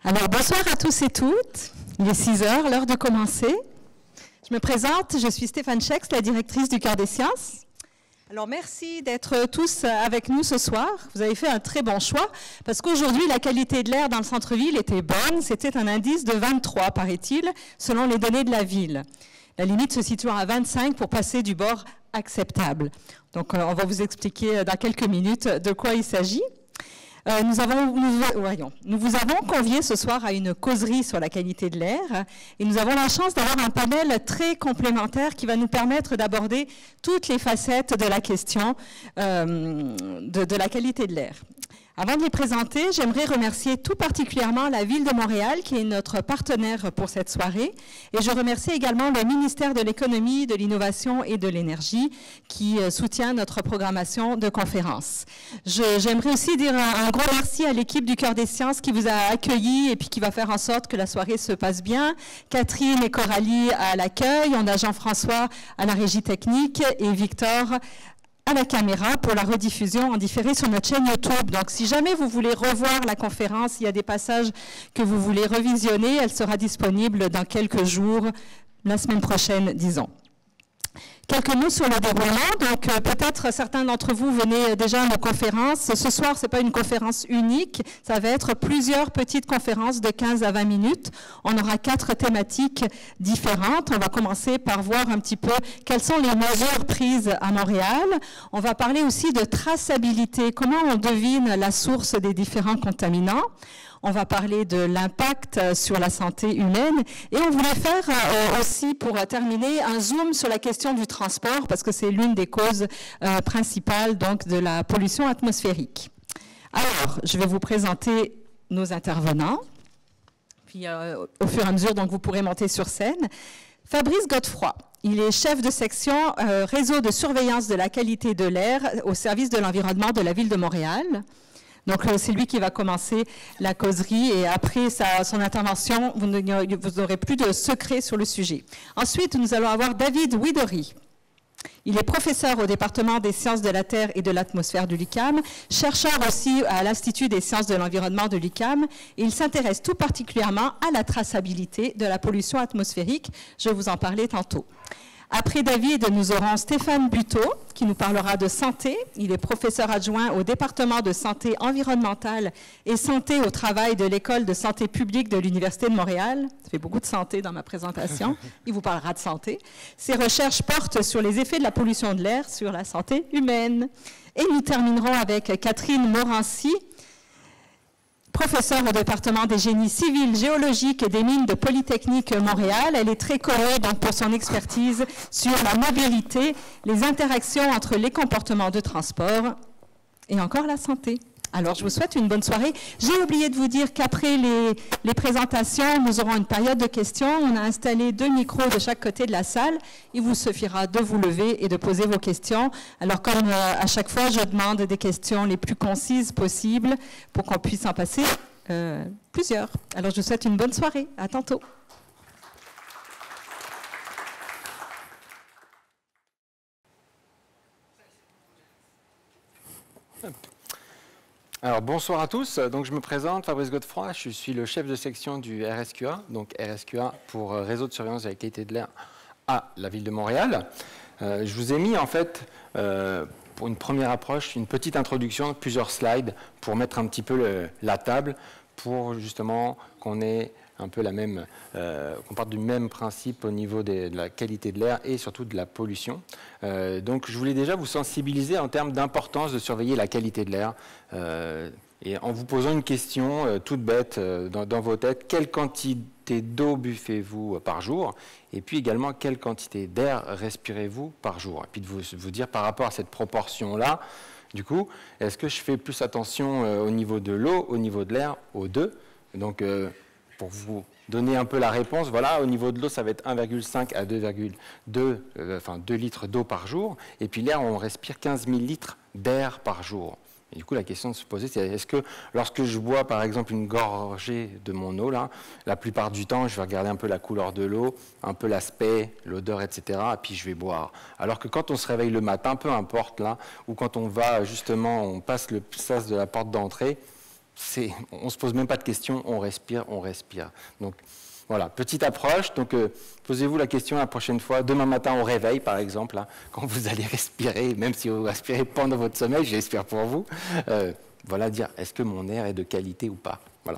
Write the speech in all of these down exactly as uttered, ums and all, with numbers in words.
Alors, bonsoir à tous et toutes. Il est six heures, l'heure de commencer. Je me présente, je suis Stéphane Schex, la directrice du Cœur des Sciences. Alors, merci d'être tous avec nous ce soir. Vous avez fait un très bon choix, parce qu'aujourd'hui, la qualité de l'air dans le centre-ville était bonne. C'était un indice de vingt-trois, paraît-il, selon les données de la ville. La limite se situant à vingt-cinq pour passer du bord acceptable. Donc, on va vous expliquer dans quelques minutes de quoi il s'agit. Euh, nous, avons, nous, voyons, nous vous avons convié ce soir à une causerie sur la qualité de l'air et nous avons la chance d'avoir un panel très complémentaire qui va nous permettre d'aborder toutes les facettes de la question euh, de, de la qualité de l'air. Avant de les présenter, j'aimerais remercier tout particulièrement la Ville de Montréal qui est notre partenaire pour cette soirée et je remercie également le ministère de l'Économie, de l'Innovation et de l'Énergie qui soutient notre programmation de conférences. J'aimerais aussi dire un, un gros merci à l'équipe du Cœur des Sciences qui vous a accueillis et puis qui va faire en sorte que la soirée se passe bien. Catherine et Coralie à l'accueil, on a Jean-François à la régie technique et Victor à la caméra pour la rediffusion en différé sur notre chaîne YouTube. Donc, si jamais vous voulez revoir la conférence, il y a des passages que vous voulez revisionner, elle sera disponible dans quelques jours, la semaine prochaine, disons. Quelques mots sur le déroulement. Donc, euh, peut-être certains d'entre vous venez déjà à nos conférences. Ce soir, ce n'est pas une conférence unique. Ça va être plusieurs petites conférences de quinze à vingt minutes. On aura quatre thématiques différentes. On va commencer par voir un petit peu quelles sont les mesures prises à Montréal. On va parler aussi de traçabilité. Comment on devine la source des différents contaminants. On va parler de l'impact sur la santé humaine et on voulait faire euh, aussi, pour terminer, un zoom sur la question du transport parce que c'est l'une des causes euh, principales donc, de la pollution atmosphérique. Alors, je vais vous présenter nos intervenants. Puis, euh, au fur et à mesure, donc, vous pourrez monter sur scène. Fabrice Godefroy. Il est chef de section euh, réseau de surveillance de la qualité de l'air au service de l'environnement de la Ville de Montréal. Donc, c'est lui qui va commencer la causerie et après sa, son intervention, vous n'aurez plus de secrets sur le sujet. Ensuite, nous allons avoir David Widori. Il est professeur au département des sciences de la Terre et de l'atmosphère de l'U Q A M, chercheur aussi à l'Institut des sciences de l'environnement de l'U Q A M, et il s'intéresse tout particulièrement à la traçabilité de la pollution atmosphérique. Je vais vous en parler tantôt. Après David, nous aurons Stéphane Buteau, qui nous parlera de santé. Il est professeur adjoint au département de santé environnementale et santé au travail de l'École de santé publique de l'Université de Montréal. Ça fait beaucoup de santé dans ma présentation. Il vous parlera de santé. Ses recherches portent sur les effets de la pollution de l'air sur la santé humaine. Et nous terminerons avec Catherine Morancy, professeure au département des génies civils, géologiques et des mines de Polytechnique Montréal. Elle est très connue donc, pour son expertise sur la mobilité, les interactions entre les comportements de transport et encore la santé. Alors, je vous souhaite une bonne soirée. J'ai oublié de vous dire qu'après les, les présentations, nous aurons une période de questions. On a installé deux micros de chaque côté de la salle. Il vous suffira de vous lever et de poser vos questions. Alors, comme euh, à chaque fois, je demande des questions les plus concises possibles pour qu'on puisse en passer euh, plusieurs. Alors, je vous souhaite une bonne soirée. À tantôt. Alors, bonsoir à tous. Donc, je me présente, Fabrice Godefroy. Je suis le chef de section du R S Q A, donc R S Q A pour Réseau de surveillance de la qualité de l'air à la Ville de Montréal. Euh, je vous ai mis, en fait, euh, pour une première approche, une petite introduction, plusieurs slides pour mettre un petit peu le, la table pour, justement, qu'on ait un peu la même, euh, qu'on parte du même principe au niveau des, de la qualité de l'air et surtout de la pollution. Euh, donc, je voulais déjà vous sensibiliser en termes d'importance de surveiller la qualité de l'air euh, et en vous posant une question euh, toute bête euh, dans, dans vos têtes. Quelle quantité d'eau buvez-vous par jour? Et puis également, quelle quantité d'air respirez-vous par jour? Et puis de vous, vous dire par rapport à cette proportion-là, du coup, est-ce que je fais plus attention euh, au niveau de l'eau, au niveau de l'air, aux deux? Donc, euh, pour vous donner un peu la réponse, voilà, au niveau de l'eau, ça va être un virgule cinq à deux virgule deux, euh, enfin deux litres d'eau par jour. Et puis l'air, on respire quinze mille litres d'air par jour. Et du coup, la question de se poser, c'est est-ce que lorsque je bois, par exemple, une gorgée de mon eau, là, la plupart du temps, je vais regarder un peu la couleur de l'eau, un peu l'aspect, l'odeur, et cetera, et puis je vais boire. Alors que quand on se réveille le matin, peu importe, là, ou quand on va, justement, on passe le sas de la porte d'entrée, on ne se pose même pas de questions, on respire, on respire. Donc voilà, petite approche. Donc euh, posez-vous la question la prochaine fois, demain matin au réveil par exemple, hein, quand vous allez respirer, même si vous respirez pendant votre sommeil, j'espère pour vous, euh, voilà, dire est-ce que mon air est de qualité ou pas. Voilà.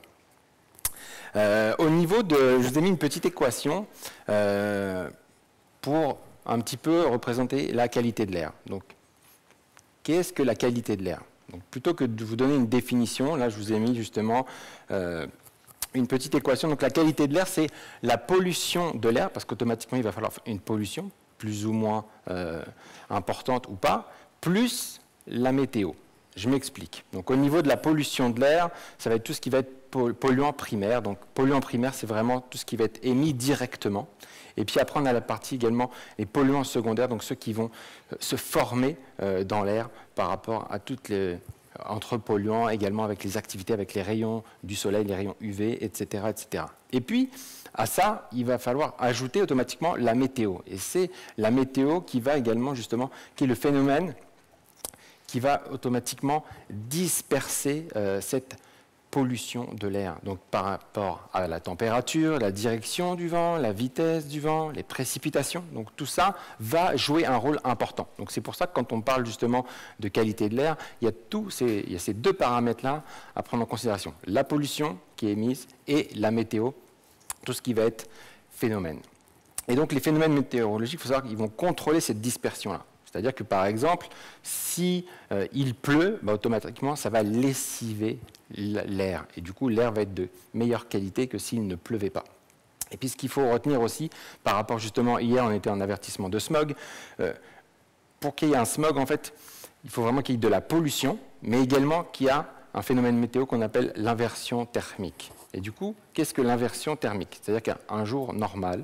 Euh, au niveau de, je vous ai mis une petite équation euh, pour un petit peu représenter la qualité de l'air. Donc, qu'est-ce que la qualité de l'air? Donc, plutôt que de vous donner une définition, là, je vous ai mis justement euh, une petite équation. Donc, la qualité de l'air, c'est la pollution de l'air, parce qu'automatiquement, il va falloir une pollution, plus ou moins euh, importante ou pas, plus la météo. Je m'explique. Donc, au niveau de la pollution de l'air, ça va être tout ce qui va être polluant primaire. Donc, polluant primaire, c'est vraiment tout ce qui va être émis directement. Et puis après, on a la partie également les polluants secondaires, donc ceux qui vont se former euh, dans l'air par rapport à toutes les entre polluants, également avec les activités, avec les rayons du soleil, les rayons U V, et cetera, et cetera. Et puis, à ça, il va falloir ajouter automatiquement la météo. Et c'est la météo qui va également, justement, qui est le phénomène qui va automatiquement disperser euh, cette pollution de l'air. Donc par rapport à la température, la direction du vent, la vitesse du vent, les précipitations. Donc tout ça va jouer un rôle important. Donc c'est pour ça que quand on parle justement de qualité de l'air, il y a, tous ces, il y a ces deux paramètres-là à prendre en considération. La pollution qui est émise et la météo, tout ce qui va être phénomène. Et donc les phénomènes météorologiques, il faut savoir qu'ils vont contrôler cette dispersion-là. C'est-à-dire que, par exemple, si euh, il pleut, bah, automatiquement, ça va lessiver l'air. Et du coup, l'air va être de meilleure qualité que s'il ne pleuvait pas. Et puis, ce qu'il faut retenir aussi, par rapport justement, hier, on était en avertissement de smog. Euh, pour qu'il y ait un smog, en fait, il faut vraiment qu'il y ait de la pollution, mais également qu'il y a un phénomène météo qu'on appelle l'inversion thermique. Et du coup, qu'est-ce que l'inversion thermique? C'est-à-dire qu'un jour normal,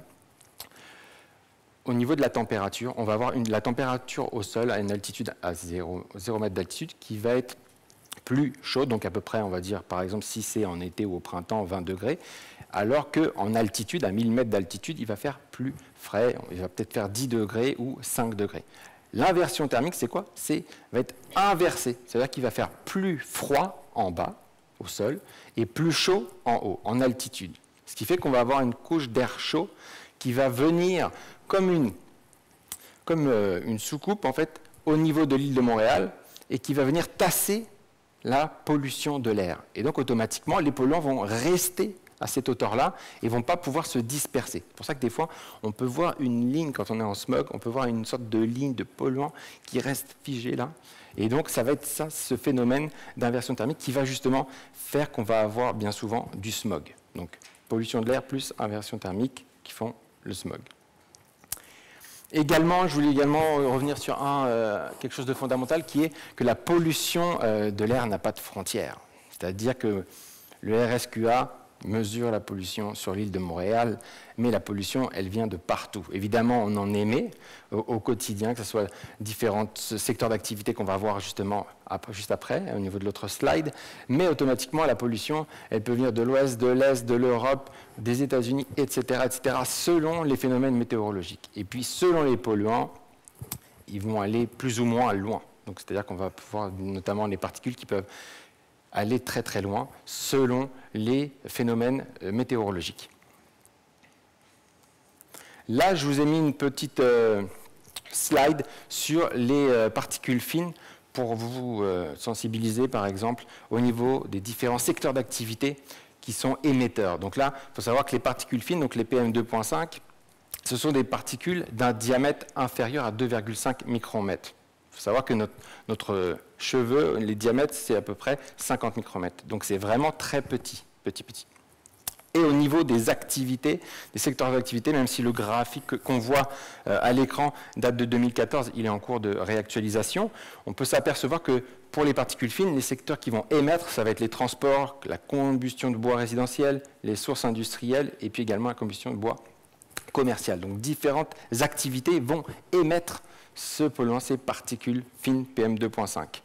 au niveau de la température, on va avoir une, la température au sol à une altitude à zéro mètre d'altitude qui va être plus chaude, donc à peu près, on va dire, par exemple, si c'est en été ou au printemps, vingt degrés, alors qu'en altitude, à mille mètres d'altitude, il va faire plus frais, il va peut-être faire dix degrés ou cinq degrés. L'inversion thermique, c'est quoi? C'est va être inversé, c'est-à-dire qu'il va faire plus froid en bas, au sol, et plus chaud en haut, en altitude. Ce qui fait qu'on va avoir une couche d'air chaud qui va venir comme une, comme euh, une soucoupe en fait, au niveau de l'île de Montréal et qui va venir tasser la pollution de l'air. Et donc automatiquement, les polluants vont rester à cette hauteur-là et ne vont pas pouvoir se disperser. C'est pour ça que des fois, on peut voir une ligne, quand on est en smog, on peut voir une sorte de ligne de polluants qui reste figée là. Et donc ça va être ça, ce phénomène d'inversion thermique qui va justement faire qu'on va avoir bien souvent du smog. Donc pollution de l'air plus inversion thermique qui font le smog. Également, je voulais également revenir sur un, euh, quelque chose de fondamental qui est que la pollution euh, de l'air n'a pas de frontières. C'est-à-dire que le R S Q A mesure la pollution sur l'île de Montréal, mais la pollution, elle vient de partout. Évidemment, on en émet au, au quotidien, que ce soit différents secteurs d'activité qu'on va voir justement après, juste après, au niveau de l'autre slide, mais automatiquement, la pollution, elle peut venir de l'ouest, de l'est, de l'Europe, des États-Unis, et cetera, et cetera, selon les phénomènes météorologiques. Et puis, selon les polluants, ils vont aller plus ou moins loin. Donc, c'est-à-dire qu'on va pouvoir, notamment les particules qui peuvent aller très très loin selon les phénomènes météorologiques. Là, je vous ai mis une petite euh, slide sur les euh, particules fines pour vous euh, sensibiliser, par exemple, au niveau des différents secteurs d'activité qui sont émetteurs. Donc là, il faut savoir que les particules fines, donc les P M deux point cinq, ce sont des particules d'un diamètre inférieur à deux virgule cinq micromètres. Il faut savoir que notre, notre cheveu, les diamètres, c'est à peu près cinquante micromètres. Donc c'est vraiment très petit, petit, petit. Et au niveau des activités, des secteurs d'activité, même si le graphique qu'on voit à l'écran date de deux mille quatorze, il est en cours de réactualisation, on peut s'apercevoir que pour les particules fines, les secteurs qui vont émettre, ça va être les transports, la combustion de bois résidentiel, les sources industrielles et puis également la combustion de bois commercial. Donc différentes activités vont émettre ce polluant, ces particules fines P M deux point cinq.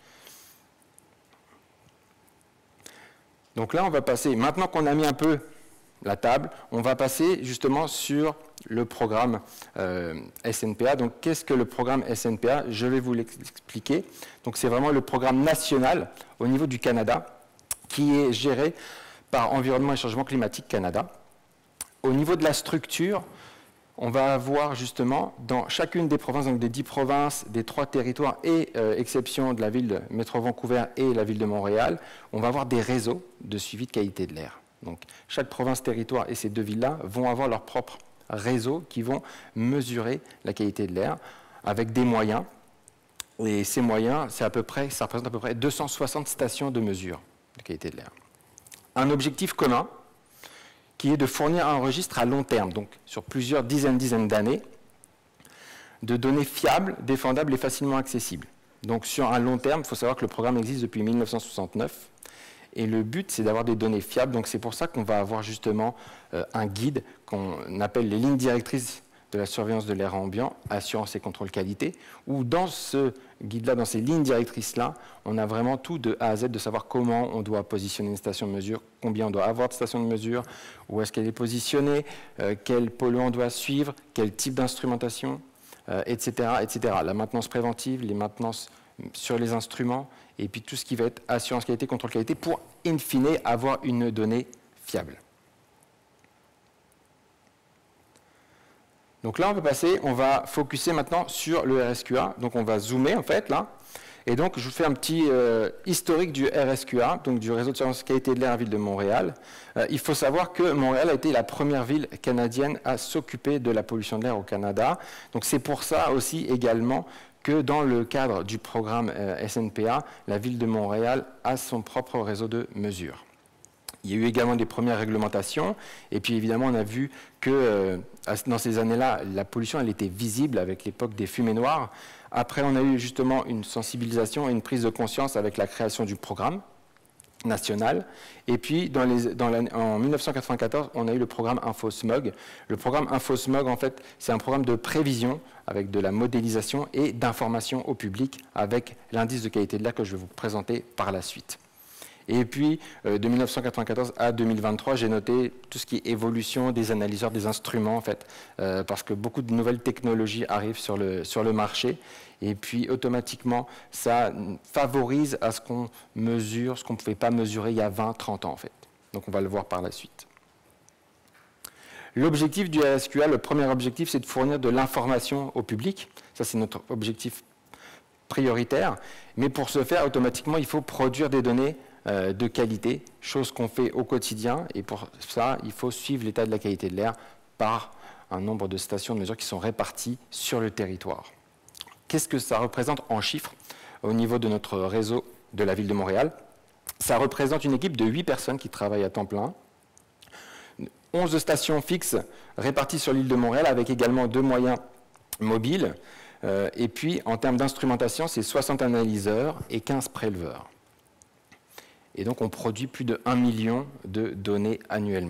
Donc là, on va passer, maintenant qu'on a mis un peu la table, on va passer justement sur le programme euh, S N P A. Donc qu'est-ce que le programme S N P A? Je vais vous l'expliquer. Donc c'est vraiment le programme national au niveau du Canada qui est géré par Environnement et Changement Climatique Canada. Au niveau de la structure, on va avoir justement dans chacune des provinces, donc des dix provinces, des trois territoires et euh, exception de la ville de Métro Vancouver et la ville de Montréal, on va avoir des réseaux de suivi de qualité de l'air. Donc chaque province, territoire et ces deux villes-là vont avoir leur propre réseau qui vont mesurer la qualité de l'air avec des moyens. Et ces moyens, c'est à peu près, ça représente à peu près deux cent soixante stations de mesure de qualité de l'air. Un objectif commun, qui est de fournir un registre à long terme, donc sur plusieurs dizaines, dizaines d'années, de données fiables, défendables et facilement accessibles. Donc sur un long terme, il faut savoir que le programme existe depuis mille neuf cent soixante-neuf, et le but, c'est d'avoir des données fiables, donc c'est pour ça qu'on va avoir justement euh, un guide qu'on appelle les lignes directrices de la surveillance de l'air ambiant, assurance et contrôle qualité, où dans ce guide-là, dans ces lignes directrices-là, on a vraiment tout de A à Z de savoir comment on doit positionner une station de mesure, combien on doit avoir de stations de mesure, où est-ce qu'elle est positionnée, euh, quel polluant on doit suivre, quel type d'instrumentation, euh, et cetera, et cetera. La maintenance préventive, les maintenances sur les instruments, et puis tout ce qui va être assurance qualité, contrôle qualité, pour, in fine, avoir une donnée fiable. Donc là, on va passer, on va focuser maintenant sur le R S Q A. Donc on va zoomer en fait là. Et donc je vous fais un petit euh, historique du R S Q A, donc du réseau de surveillance qualité de l'air à la ville de Montréal. Euh, il faut savoir que Montréal a été la première ville canadienne à s'occuper de la pollution de l'air au Canada. Donc c'est pour ça aussi également que dans le cadre du programme euh, S N P A, la ville de Montréal a son propre réseau de mesure. Il y a eu également des premières réglementations, et puis évidemment on a vu que euh, dans ces années-là, la pollution elle était visible avec l'époque des fumées noires. Après on a eu justement une sensibilisation et une prise de conscience avec la création du programme national, et puis dans les, dans la, en mille neuf cent quatre-vingt-quatorze on a eu le programme InfoSmog. Le programme InfoSmog en fait c'est un programme de prévision avec de la modélisation et d'information au public avec l'indice de qualité de l'air que je vais vous présenter par la suite. Et puis, euh, de mille neuf cent quatre-vingt-quatorze à deux mille vingt-trois, j'ai noté tout ce qui est évolution des analyseurs, des instruments, en fait, euh, parce que beaucoup de nouvelles technologies arrivent sur le, sur le marché. Et puis, automatiquement, ça favorise à ce qu'on mesure, ce qu'on ne pouvait pas mesurer il y a vingt, trente ans, en fait. Donc, on va le voir par la suite. L'objectif du R S Q A, le premier objectif, c'est de fournir de l'information au public. Ça, c'est notre objectif prioritaire. Mais pour ce faire, automatiquement, il faut produire des données de qualité, chose qu'on fait au quotidien, et pour ça, il faut suivre l'état de la qualité de l'air par un nombre de stations de mesure qui sont réparties sur le territoire. Qu'est-ce que ça représente en chiffres au niveau de notre réseau de la ville de Montréal? Ça représente une équipe de huit personnes qui travaillent à temps plein, onze stations fixes réparties sur l'île de Montréal avec également deux moyens mobiles, euh, et puis en termes d'instrumentation, c'est soixante analyseurs et quinze préleveurs. Et donc, on produit plus de un million de données annuellement.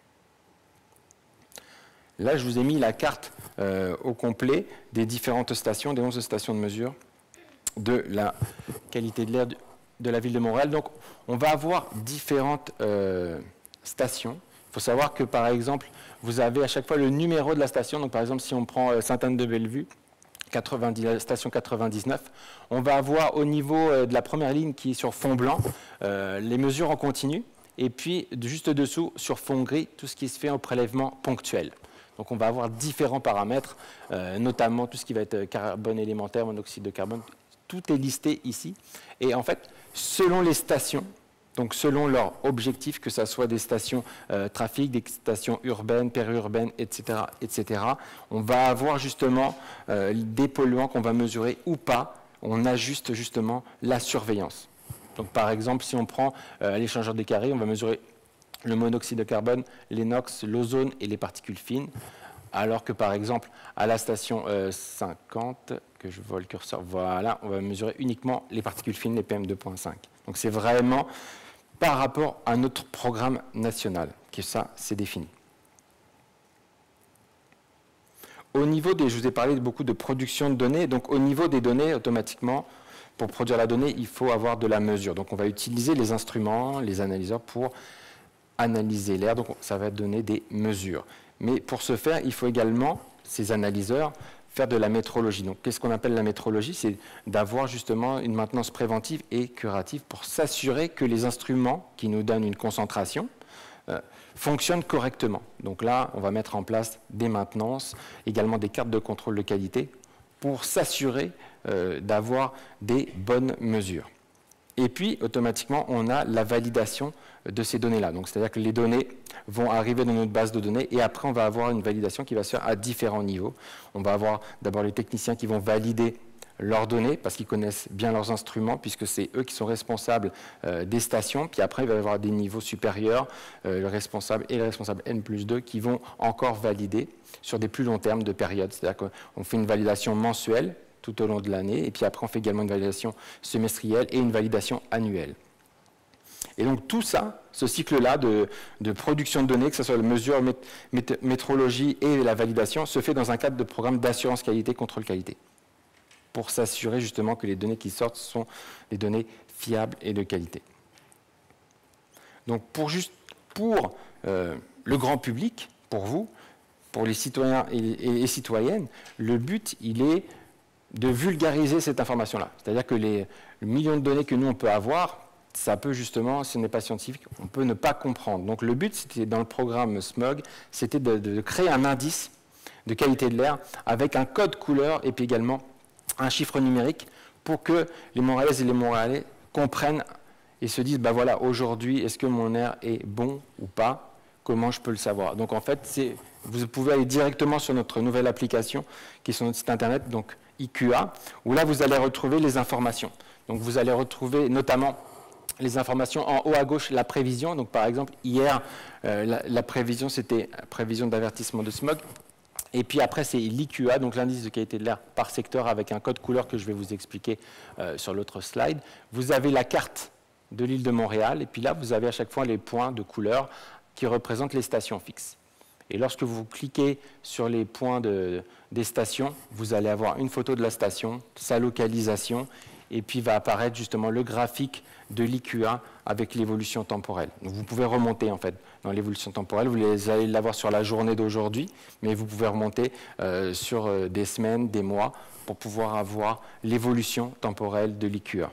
Là, je vous ai mis la carte euh, au complet des différentes stations, des onze stations de mesure de la qualité de l'air de la ville de Montréal. Donc, on va avoir différentes euh, stations. Il faut savoir que, par exemple, vous avez à chaque fois le numéro de la station. Donc, par exemple, si on prend euh, Sainte-Anne-de-Bellevue, quatre-vingt-dix, station quatre-vingt-dix-neuf, on va avoir au niveau de la première ligne qui est sur fond blanc, euh, les mesures en continu, et puis juste dessous, sur fond gris, tout ce qui se fait en prélèvement ponctuel. Donc on va avoir différents paramètres, euh, notamment tout ce qui va être carbone élémentaire, monoxyde de carbone, tout est listé ici. Et en fait, selon les stations, donc selon leur objectif, que ce soit des stations euh, trafic, des stations urbaines, périurbaines, et cetera, et cetera, on va avoir justement euh, des polluants qu'on va mesurer ou pas. On ajuste justement la surveillance. Donc par exemple, si on prend euh, l'échangeur des carrés, on va mesurer le monoxyde de carbone, les NOx, l'ozone et les particules fines. Alors que par exemple, à la station euh, cinquante, que je vois le curseur, voilà, on va mesurer uniquement les particules fines, les P M deux point cinq. Donc c'est vraiment par rapport à notre programme national, que ça, c'est défini. Au niveau des, je vous ai parlé de beaucoup de production de données, donc au niveau des données, automatiquement, pour produire la donnée, il faut avoir de la mesure. Donc on va utiliser les instruments, les analyseurs pour analyser l'air, donc ça va donner des mesures. Mais pour ce faire, il faut également, ces analyseurs, faire de la métrologie. Donc, qu'est-ce qu'on appelle la métrologie? C'est d'avoir justement une maintenance préventive et curative pour s'assurer que les instruments qui nous donnent une concentration euh, fonctionnent correctement. Donc là, on va mettre en place des maintenances, également des cartes de contrôle de qualité pour s'assurer euh, d'avoir des bonnes mesures. Et puis, automatiquement, on a la validation de ces données-là. Donc, c'est-à-dire que les données vont arriver dans notre base de données et après, on va avoir une validation qui va se faire à différents niveaux. On va avoir d'abord les techniciens qui vont valider leurs données parce qu'ils connaissent bien leurs instruments puisque c'est eux qui sont responsables euh, des stations. Puis après, il va y avoir des niveaux supérieurs, euh, le responsable et le responsable N plus deux qui vont encore valider sur des plus longs termes de période. C'est-à-dire qu'on fait une validation mensuelle tout au long de l'année, et puis après on fait également une validation semestrielle et une validation annuelle. Et donc tout ça, ce cycle-là de, de production de données, que ce soit la mesure, mét mét métrologie et la validation, se fait dans un cadre de programme d'assurance qualité, contrôle qualité, pour s'assurer justement que les données qui sortent sont des données fiables et de qualité. Donc pour, juste, pour euh, le grand public, pour vous, pour les citoyens et les, et les citoyennes, le but, il est de vulgariser cette information-là. C'est-à-dire que les millions de données que nous, on peut avoir, ça peut justement, si on n'est pas scientifique, on peut ne pas comprendre. Donc le but, c'était dans le programme SMOG, c'était de, de créer un indice de qualité de l'air avec un code couleur et puis également un chiffre numérique pour que les Montréalaises et les Montréalais comprennent et se disent, bah voilà, aujourd'hui, est-ce que mon air est bon ou pas? Comment je peux le savoir? Donc en fait, vous pouvez aller directement sur notre nouvelle application qui est sur notre site internet, donc I Q A, où là vous allez retrouver les informations. Donc vous allez retrouver notamment les informations en haut à gauche, la prévision. Donc par exemple, hier, euh, la, la prévision, c'était prévision d'avertissement de smog. Et puis après, c'est l'I Q A, donc l'indice de qualité de l'air par secteur avec un code couleur que je vais vous expliquer euh, sur l'autre slide. Vous avez la carte de l'île de Montréal, et puis là, vous avez à chaque fois les points de couleur qui représentent les stations fixes. Et lorsque vous cliquez sur les points de, des stations, vous allez avoir une photo de la station, sa localisation, et puis va apparaître justement le graphique de l'I Q A avec l'évolution temporelle. Donc vous pouvez remonter en fait dans l'évolution temporelle, vous allez l'avoir sur la journée d'aujourd'hui, mais vous pouvez remonter euh, sur euh, des semaines, des mois, pour pouvoir avoir l'évolution temporelle de l'I Q A.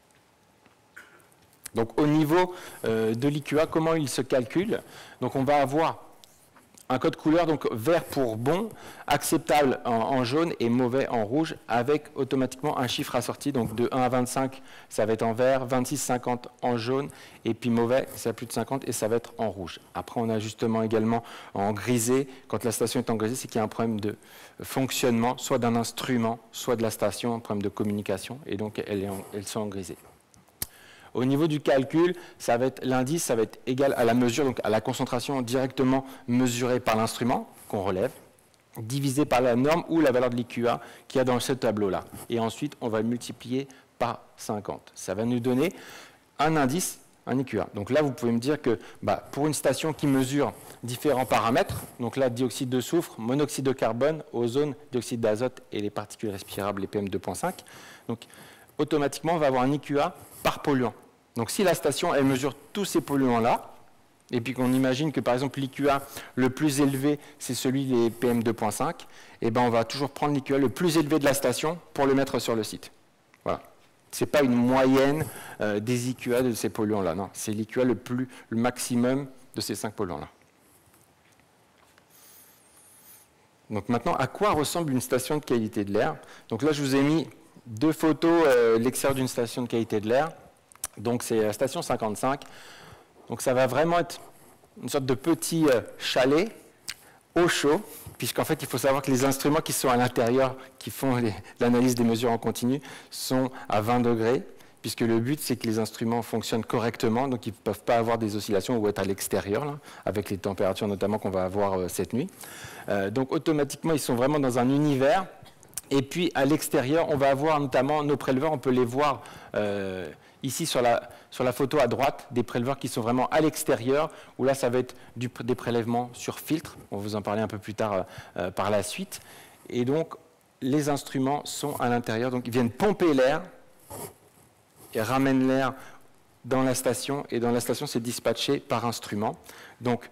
Donc au niveau euh, de l'I Q A, comment il se calcule? Donc on va avoir un code couleur, donc vert pour bon, acceptable en, en jaune et mauvais en rouge, avec automatiquement un chiffre assorti. Donc de un à vingt-cinq, ça va être en vert, vingt-six à cinquante en jaune, et puis mauvais, ça va plus de cinquante et ça va être en rouge. Après, on a justement également en grisé. Quand la station est en grisé, c'est qu'il y a un problème de fonctionnement, soit d'un instrument, soit de la station, un problème de communication, et donc elles, elles sont en grisé. Au niveau du calcul, ça va être l'indice, ça va être égal à la mesure, donc à la concentration directement mesurée par l'instrument qu'on relève, divisé par la norme ou la valeur de l'I Q A qu'il y a dans ce tableau-là. Et ensuite, on va le multiplier par cinquante. Ça va nous donner un indice, un I Q A. Donc là, vous pouvez me dire que bah, pour une station qui mesure différents paramètres, donc là, dioxyde de soufre, monoxyde de carbone, ozone, dioxyde d'azote et les particules respirables, les P M deux point cinq, donc automatiquement, on va avoir un I Q A par polluant. Donc si la station, elle mesure tous ces polluants-là, et puis qu'on imagine que par exemple l'I Q A le plus élevé, c'est celui des P M deux point cinq, et ben on va toujours prendre l'I Q A le plus élevé de la station pour le mettre sur le site. Voilà. Ce n'est pas une moyenne euh, des I Q A de ces polluants-là, non. C'est l'I Q A le, plus, le maximum de ces cinq polluants-là. Donc maintenant, à quoi ressemble une station de qualité de l'air? Donc là, je vous ai mis deux photos, euh, l'extérieur d'une station de qualité de l'air. Donc c'est la station cinquante-cinq. Donc ça va vraiment être une sorte de petit euh, chalet au chaud, puisqu'en fait il faut savoir que les instruments qui sont à l'intérieur, qui font l'analyse des mesures en continu, sont à vingt degrés, puisque le but c'est que les instruments fonctionnent correctement, donc ils ne peuvent pas avoir des oscillations ou être à l'extérieur, avec les températures notamment qu'on va avoir euh, cette nuit. Euh, donc automatiquement ils sont vraiment dans un univers. Et puis, à l'extérieur, on va avoir notamment nos préleveurs, on peut les voir euh, ici sur la, sur la photo à droite, des préleveurs qui sont vraiment à l'extérieur, où là, ça va être du, des prélèvements sur filtre. On va vous en parler un peu plus tard euh, par la suite. Et donc, les instruments sont à l'intérieur. Donc, ils viennent pomper l'air et ramènent l'air dans la station. Et dans la station, c'est dispatché par instrument. Donc,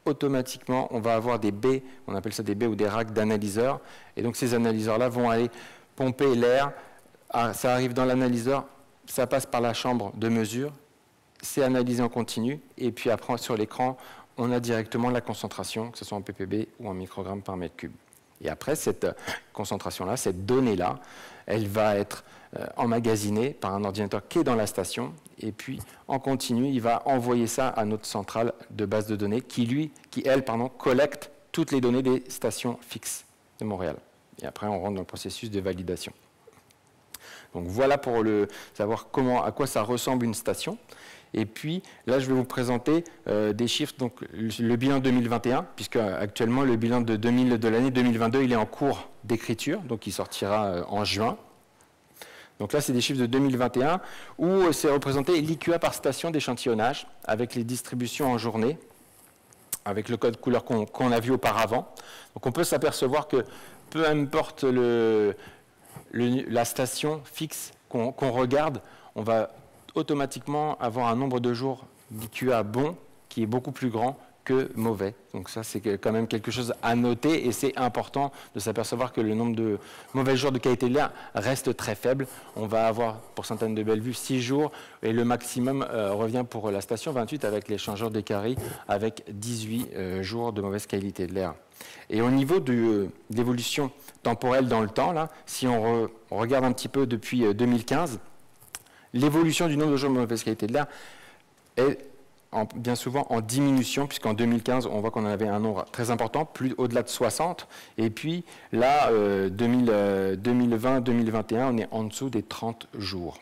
automatiquement, on va avoir des baies, on appelle ça des baies ou des racks d'analyseurs. Et donc ces analyseurs-là vont aller pomper l'air, ça arrive dans l'analyseur, ça passe par la chambre de mesure, c'est analysé en continu, et puis après sur l'écran, on a directement la concentration, que ce soit en ppb ou en microgrammes par mètre cube. Et après, cette concentration-là, cette donnée-là, elle va être euh, emmagasinée par un ordinateur qui est dans la station, et puis en continu, il va envoyer ça à notre centrale de base de données qui, lui, qui elle, pardon, collecte toutes les données des stations fixes de Montréal. Et après, on rentre dans le processus de validation. Donc voilà pour le, savoir comment, à quoi ça ressemble une station. Et puis là, je vais vous présenter euh, des chiffres, donc le, le bilan deux mille vingt et un, puisque actuellement le bilan de, deux mille, de l'année deux mille vingt-deux, il est en cours d'écriture, donc il sortira euh, en juin. Donc là, c'est des chiffres de deux mille vingt et un, où euh, c'est représenté l'I Q A par station d'échantillonnage, avec les distributions en journée, avec le code couleur qu'on qu'on a vu auparavant. Donc on peut s'apercevoir que peu importe le, le, la station fixe qu'on qu'on regarde, on va automatiquement avoir un nombre de jours d'I Q A bon qui est beaucoup plus grand que mauvais. Donc ça, c'est quand même quelque chose à noter, et c'est important de s'apercevoir que le nombre de mauvais jours de qualité de l'air reste très faible. On va avoir, pour Sainte-Anne-de-Bellevue, six jours, et le maximum euh, revient pour la station vingt-huit avec l'échangeur des Caries, avec dix-huit euh, jours de mauvaise qualité de l'air. Et au niveau de, euh, de l'évolution temporelle dans le temps, là, si on, re, on regarde un petit peu depuis euh, deux mille quinze, l'évolution du nombre de jours de mauvaise qualité de l'air est en, bien souvent en diminution, puisqu'en deux mille quinze, on voit qu'on en avait un nombre très important, plus au-delà de soixante. Et puis là, euh, deux mille vingt deux mille vingt et un, on est en dessous des trente jours.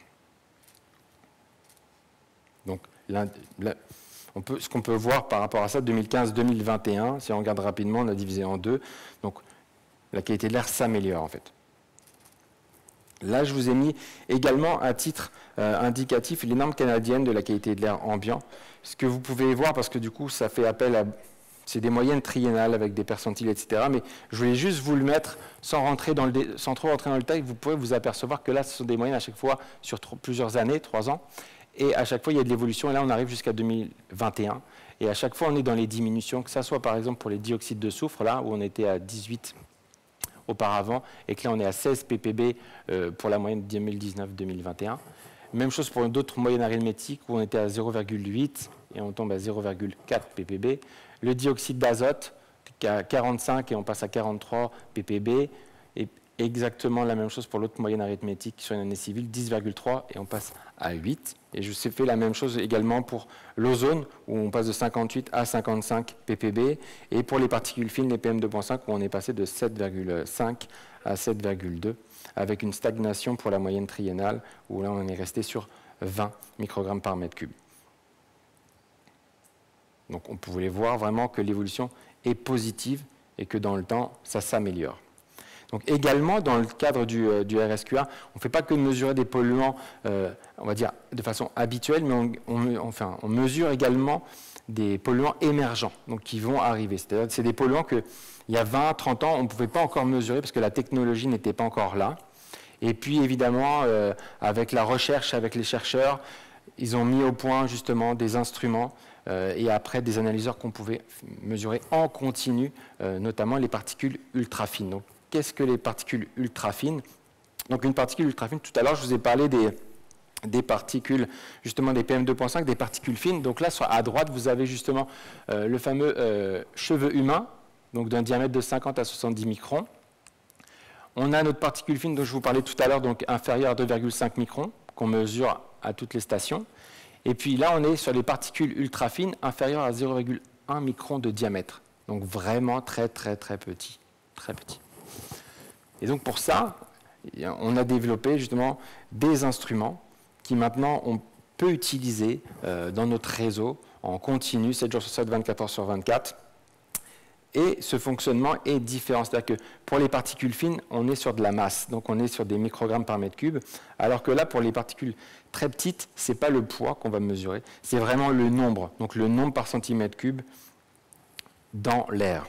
Donc, là, là, on peut, ce qu'on peut voir par rapport à ça, deux mille quinze deux mille vingt et un, si on regarde rapidement, on a divisé en deux. Donc, la qualité de l'air s'améliore, en fait. Là, je vous ai mis également à titre euh, indicatif les normes canadiennes de la qualité de l'air ambiant. Ce que vous pouvez voir, parce que du coup, ça fait appel à... C'est des moyennes triennales avec des percentiles, et cetera. Mais je voulais juste vous le mettre sans, rentrer dans le dé... sans trop rentrer dans le détail. Vous pourrez vous apercevoir que là, ce sont des moyennes à chaque fois sur plusieurs années, trois ans. Et à chaque fois, il y a de l'évolution. Et là, on arrive jusqu'à deux mille vingt et un. Et à chaque fois, on est dans les diminutions, que ce soit par exemple pour les dioxydes de soufre, là, où on était à dix-huit auparavant, et que là on est à seize ppb euh, pour la moyenne deux mille dix-neuf deux mille vingt et un. Même chose pour d'autres moyennes arithmétiques où on était à zéro virgule huit et on tombe à zéro virgule quatre ppb. Le dioxyde d'azote à quarante-cinq et on passe à quarante-trois ppb. Et exactement la même chose pour l'autre moyenne arithmétique sur une année civile, dix virgule trois et on passe à huit. Et je sais fait la même chose également pour l'ozone où on passe de cinquante-huit à cinquante-cinq ppb. Et pour les particules fines, les P M deux point cinq, où on est passé de sept virgule cinq à sept virgule deux, avec une stagnation pour la moyenne triennale où là on est resté sur vingt microgrammes par mètre cube. Donc on pouvait voir vraiment que l'évolution est positive et que dans le temps, ça s'améliore. Donc également, dans le cadre du, euh, du R S Q A, on ne fait pas que de mesurer des polluants, euh, on va dire, de façon habituelle, mais on, on, enfin, on mesure également des polluants émergents, donc qui vont arriver. C'est-à-dire que c'est des polluants qu'il y a vingt, trente ans, on ne pouvait pas encore mesurer parce que la technologie n'était pas encore là. Et puis évidemment, euh, avec la recherche, avec les chercheurs, ils ont mis au point justement des instruments euh, et après des analyseurs qu'on pouvait mesurer en continu, euh, notamment les particules ultra fines. Donc, qu'est-ce que les particules ultra fines? Donc une particule ultra fine, tout à l'heure je vous ai parlé des, des particules, justement des P M deux point cinq, des particules fines. Donc là, à droite, vous avez justement euh, le fameux euh, cheveu humain, donc d'un diamètre de cinquante à soixante-dix microns. On a notre particule fine dont je vous parlais tout à l'heure, donc inférieure à deux virgule cinq microns, qu'on mesure à toutes les stations. Et puis là, on est sur les particules ultra fines, inférieures à zéro virgule un micron de diamètre. Donc vraiment très très très petit, très petit. Et donc pour ça, on a développé justement des instruments qui maintenant on peut utiliser euh, dans notre réseau en continu, sept jours sur sept, vingt-quatre heures sur vingt-quatre. Et ce fonctionnement est différent. C'est-à-dire que pour les particules fines, on est sur de la masse. Donc on est sur des microgrammes par mètre cube. Alors que là, pour les particules très petites, ce n'est pas le poids qu'on va mesurer, c'est vraiment le nombre. Donc le nombre par centimètre cube dans l'air.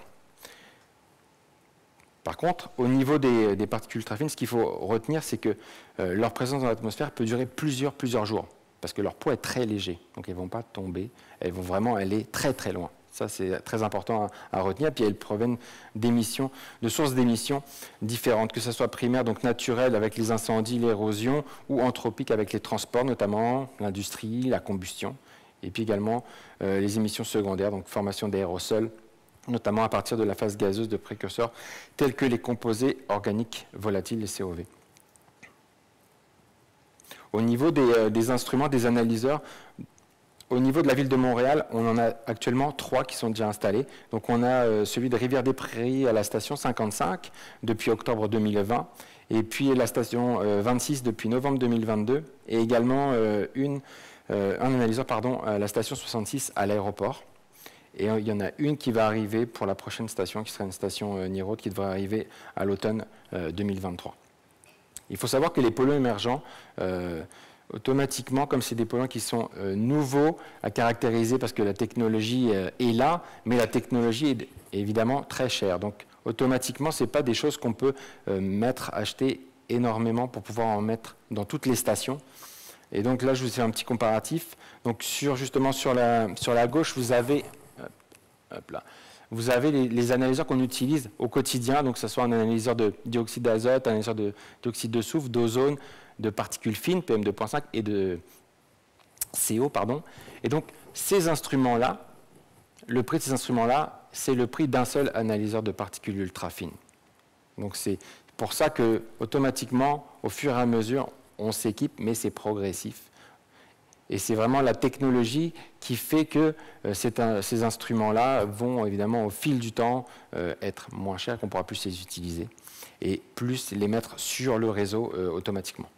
Par contre, au niveau des, des particules ultra fines, ce qu'il faut retenir, c'est que euh, leur présence dans l'atmosphère peut durer plusieurs, plusieurs jours, parce que leur poids est très léger. Donc elles ne vont pas tomber, elles vont vraiment aller très très loin. Ça, c'est très important à, à retenir. Puis elles proviennent d'émissions, de sources d'émissions différentes, que ce soit primaire, donc naturelle avec les incendies, l'érosion, ou anthropique avec les transports, notamment l'industrie, la combustion, et puis également euh, les émissions secondaires, donc formation d'aérosols, notamment à partir de la phase gazeuse de précurseurs tels que les composés organiques volatiles, les C O V. Au niveau des, euh, des instruments, des analyseurs, au niveau de la ville de Montréal, on en a actuellement trois qui sont déjà installés. Donc on a euh, celui de Rivière-des-Prairies à la station cinquante-cinq depuis octobre deux mille vingt, et puis la station euh, vingt-six depuis novembre deux mille vingt-deux, et également euh, une, euh, un analyseur pardon, à la station soixante-six à l'aéroport. Et euh, il y en a une qui va arriver pour la prochaine station, qui sera une station euh, Nirod, qui devrait arriver à l'automne euh, deux mille vingt-trois. Il faut savoir que les polluants émergents, euh, automatiquement, comme c'est des polluants qui sont euh, nouveaux à caractériser parce que la technologie euh, est là, mais la technologie est évidemment très chère. Donc, automatiquement, ce n'est pas des choses qu'on peut euh, mettre, acheter énormément pour pouvoir en mettre dans toutes les stations. Et donc là, je vous fais un petit comparatif. Donc, sur, justement, sur la, sur la gauche, vous avez, hop, hop là, vous avez les, les analyseurs qu'on utilise au quotidien, donc que ce soit un analyseur de dioxyde d'azote, un analyseur de dioxyde de soufre, d'ozone, de particules fines, P M deux point cinq, et de C O, pardon. Et donc, ces instruments-là, le prix de ces instruments-là, c'est le prix d'un seul analyseur de particules ultra fines. Donc, c'est pour ça que, automatiquement, au fur et à mesure, on s'équipe, mais c'est progressif. Et c'est vraiment la technologie qui fait que euh, un, ces instruments-là vont, évidemment, au fil du temps, euh, être moins chers, qu'on pourra plus les utiliser, et plus les mettre sur le réseau euh, automatiquement.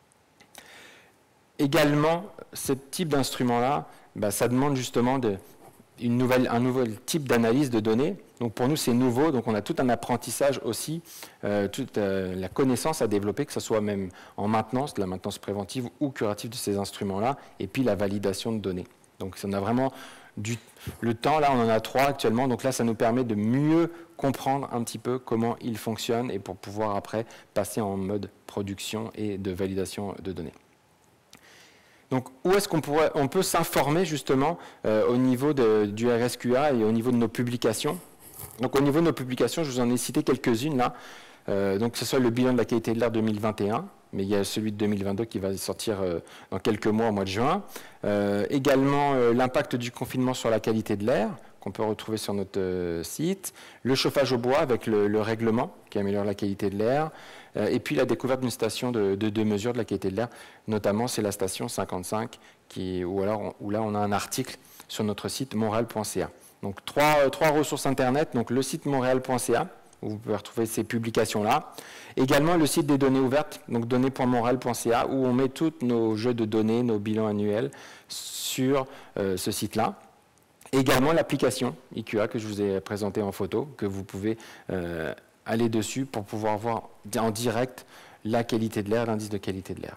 Également, ce type d'instrument-là, bah, ça demande justement de, une nouvelle, un nouvel type d'analyse de données. Donc pour nous, c'est nouveau. Donc on a tout un apprentissage aussi, euh, toute euh, la connaissance à développer, que ce soit même en maintenance, de la maintenance préventive ou curative de ces instruments-là, et puis la validation de données. Donc on a vraiment du, le temps, là on en a trois actuellement. Donc là, ça nous permet de mieux comprendre un petit peu comment ils fonctionnent et pour pouvoir après passer en mode production et de validation de données. Donc, où est-ce qu'on pourrait, on peut s'informer justement euh, au niveau de, du R S Q A et au niveau de nos publications? Donc, au niveau de nos publications, je vous en ai cité quelques-unes là. Euh, donc, que ce soit le bilan de la qualité de l'air deux mille vingt et un, mais il y a celui de deux mille vingt-deux qui va sortir euh, dans quelques mois, au mois de juin. Euh, également, euh, l'impact du confinement sur la qualité de l'air, qu'on peut retrouver sur notre euh, site. Le chauffage au bois avec le, le règlement qui améliore la qualité de l'air. Euh, et puis la découverte d'une station de, de, de mesure de la qualité de l'air, notamment c'est la station cinquante-cinq, qui, où, alors, où là on a un article sur notre site montréal point c a. Donc trois, trois ressources internet, donc le site montréal point c a, où vous pouvez retrouver ces publications-là. Également le site des données ouvertes, donc données point montréal point c a, où on met tous nos jeux de données, nos bilans annuels sur euh, ce site-là. Également l'application I Q A que je vous ai présentée en photo, que vous pouvez euh, aller dessus pour pouvoir voir en direct la qualité de l'air, l'indice de qualité de l'air.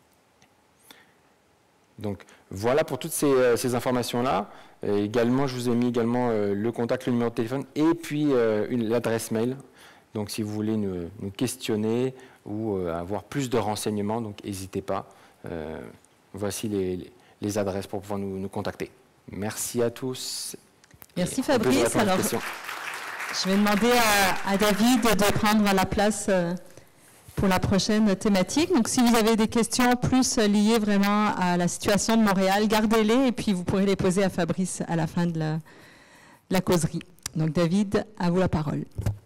Donc voilà pour toutes ces, ces informations-là. Également, je vous ai mis également euh, le contact, le numéro de téléphone et puis euh, l'adresse mail. Donc si vous voulez nous, nous questionner ou euh, avoir plus de renseignements, donc n'hésitez pas. Euh, voici les, les adresses pour pouvoir nous, nous contacter. Merci à tous. Merci Fabrice. Alors, je vais demander à, à David de prendre la place pour la prochaine thématique. Donc, si vous avez des questions plus liées vraiment à la situation de Montréal, gardez-les et puis vous pourrez les poser à Fabrice à la fin de la, de la causerie. Donc, David, à vous la parole.